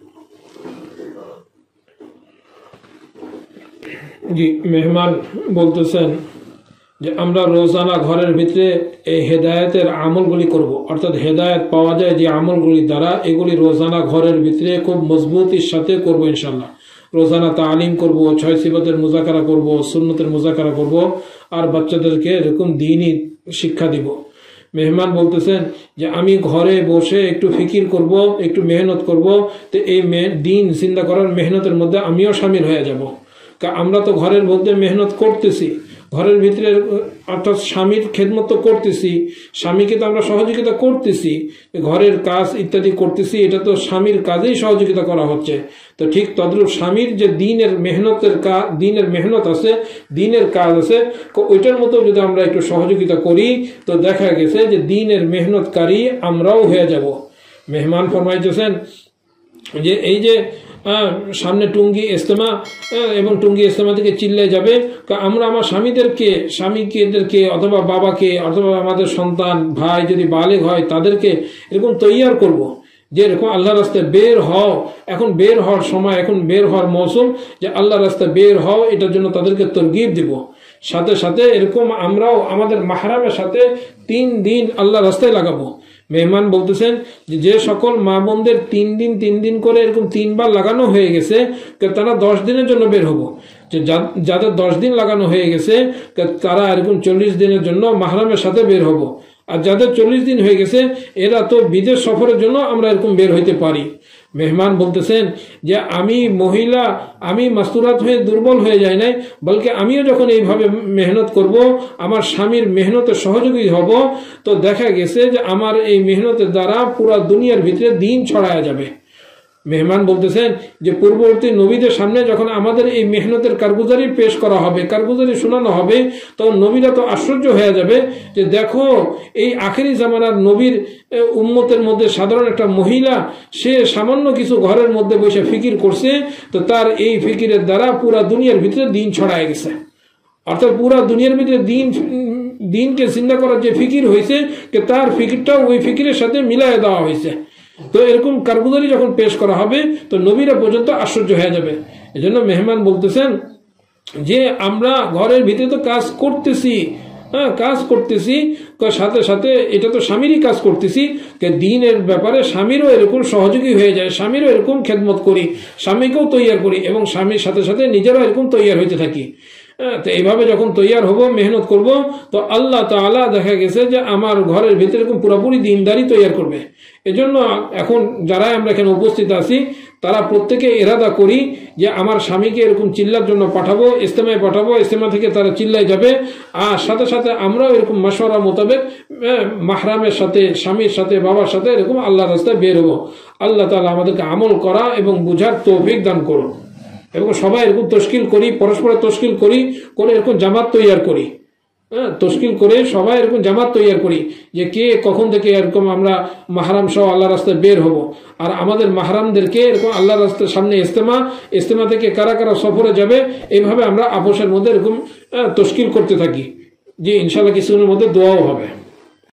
জি মেহমান বলতেছেন যে আমরা রোজানা ঘরের ভিতরে এই হেদায়েতের আমলগুলি করব, অর্থাৎ হেদায়েত পাওয়া যায় যে আমলগুলির দ্বারা, এগুলি রোজানা ঘরের ভিতরে খুব মজবুতির সাথে করব ইনশাল্লাহ. রোজানা তালিম করব, ছয় সিফাতের মুজাকারা করব, সুন্নতের মুজাকারা করব, আর বাচ্চাদেরকে এরকম দ্বীনি শিক্ষা দিব. মেহমান বলতেছেন যে আমি ঘরে বসে একটু ফিকির করব, একটু মেহনত করব, তো এই দিন জিন্দা করার মেহনতের মধ্যে আমিও শামিল হয়ে যাব. আমরা তো ঘরের মধ্যে মেহনত করতেছি, ঘরের ভিতরে অর্থাৎ স্বামীর খেদমত তো করতেছি, স্বামীকে তো আমরা সহযোগিতা করতেছি, ঘরের কাজ ইত্যাদি করতেছি, এটা তো স্বামীর কাজেই সহযোগিতা করা হচ্ছে. তো ঠিক তদ্রূপ স্বামীর যে দিনের মেহনতের কাজ, দিনের মেহনত আছে, দিনের কাজ আছে, ওইটার মতো যদি আমরা একটু সহযোগিতা করি তো দেখা গেছে যে দিনের মেহনতকারী আমরাও হয়ে যাব. মেহমান ফরমাইতেছেন যে এই যে সামনে টুঙ্গি ইজতেমা এবং টুঙ্গি ইজতেমা থেকে চিল্লায় যাবে, আমরা আমার স্বামীদেরকে স্বামীকেদেরকে অথবা বাবাকে অথবা আমাদের সন্তান ভাই যদি বালেগ হয় তাদেরকে এরকম তৈয়ার করব যে এরকম আল্লাহ রাস্তায় বের হও, এখন বের হওয়ার সময়, এখন বের হওয়ার মৌসুম, যে আল্লাহ রাস্তায় বের হও, এটার জন্য তাদেরকে তরগিব দিব. সাথে সাথে এরকম আমরাও আমাদের মাহরামের সাথে তিন দিন আল্লাহ রাস্তায় লাগাবো. মেহমান বলতেছেন যে যে সকল মা বোনদের তিন দিন তিন দিন করে এরকম তিনবার লাগানো হয়ে গেছে তারা দশ দিনের জন্য বের হবো. যে যাদের দশ দিন লাগানো হয়ে গেছে তারা এরকম চল্লিশ দিনের জন্য মাহরামের সাথে বের হব. আর যাদের চল্লিশ দিন হয়ে গেছে এরা তো বিদেশ সফরের জন্য আমরা এরকম বের হইতে পারি. মেহমান বলতেছেন যে আমি মহিলা, আমি মাস্তুরাত হয়ে দুর্বল হয়ে যায় নাই, বলকে আমিও যখন এইভাবে মেহনত করব, আমার স্বামীর মেহনতের সহযোগী হব, তো দেখা গেছে যে আমার এই মেহনতের দ্বারা পুরা দুনিয়ার ভিতরে দিন ছড়ায়া যাবে. মেহমান বলতেছেন যে পূর্ববর্তী নবীদের সামনে যখন আমাদের এই মেহনতের কারগুজারি পেশ করা হবে, কারগুজারি শোনানো হবে, তখন নবীরা তো আশ্চর্য হয়ে যাবে যে দেখো এই আখেরি জামানার নবীর উম্মতের মধ্যে সাধারণ একটা মহিলা, সে সামান্য কিছু ঘরের মধ্যে বসে ফিকির করছে, তো তার এই ফিকিরের দ্বারা পুরা দুনিয়ার ভিতরে দিন ছড়ায় গেছে. অর্থাৎ পুরা দুনিয়ার ভিতরে দিন দিনকে চিন্তা করার যে ফিকির হয়েছে তার ফিকিরটাও ওই ফিকিরের সাথে মিলাই দেওয়া হয়েছে. তো এরকম কারগুজারি যখন পেশ করা হবে তো নবীরা পর্যন্ত আশ্চর্য হয়ে যাবে. এজন্য মেহমান বলতেছেন যে আমরা ঘরের ভিতরে তো কাজ করতেছি, হ্যাঁ কাজ করতেছি, সাথে সাথে এটা তো স্বামীরই কাজ করতেছি, দিনের ব্যাপারে স্বামীরও এরকম সহযোগী হয়ে যায়, স্বামীরও এরকম খেদমত করি, স্বামীকেও তৈয়ার করি এবং স্বামীর সাথে সাথে নিজেরাও এরকম তৈয়ার হইতে থাকি. তো এইভাবে যখন তৈয়ার হব, মেহনত করব, তো আল্লাহ তাআলা দেখা গেছে যে আমার ঘরের ভিতরে এরকম পুরোপুরি দিনদারি তৈয়ার করবে. এজন্য এখন যারা আমরা এখানে উপস্থিত আছি তারা প্রত্যেকে ইরাদা করি যে আমার স্বামীকে এরকম চিল্লার জন্য পাঠাবো, ইজতেমায় পাঠাবো, ইজতেমা থেকে তারা চিল্লায় যাবে, আর সাথে সাথে আমরাও এরকম মাশওয়ারা মোতাবেক মাহরামের সাথে, স্বামীর সাথে, বাবার সাথে এরকম আল্লাহর রাস্তায় বের হবো. আল্লাহ তাআলা আমাদেরকে আমল করা এবং বুঝার তৌফিক দান করুন. এবং সবাই এরকম তশকিল করি, পরস্পরের তশকিল করি, করে এরকম জামাত তৈয়ার করি, হ্যাঁ তশকিল করে সবাই এরকম জামাত তৈয়ার করি যে কে কখন থেকে এরকম আমরা মাহরাম সহ আল্লাহ রাস্তায় বের হব. আর আমাদের মাহরামদেরকে এরকম আল্লাহ রাস্তার সামনে ইজতেমা, ইজতেমা থেকে কারা কারা সফরে যাবে, এইভাবে আমরা আপোষের মধ্যে এরকম তশকিল করতে থাকি. জি ইনশাআল্লাহ কিছুদিনের মধ্যে দোয়াও হবে.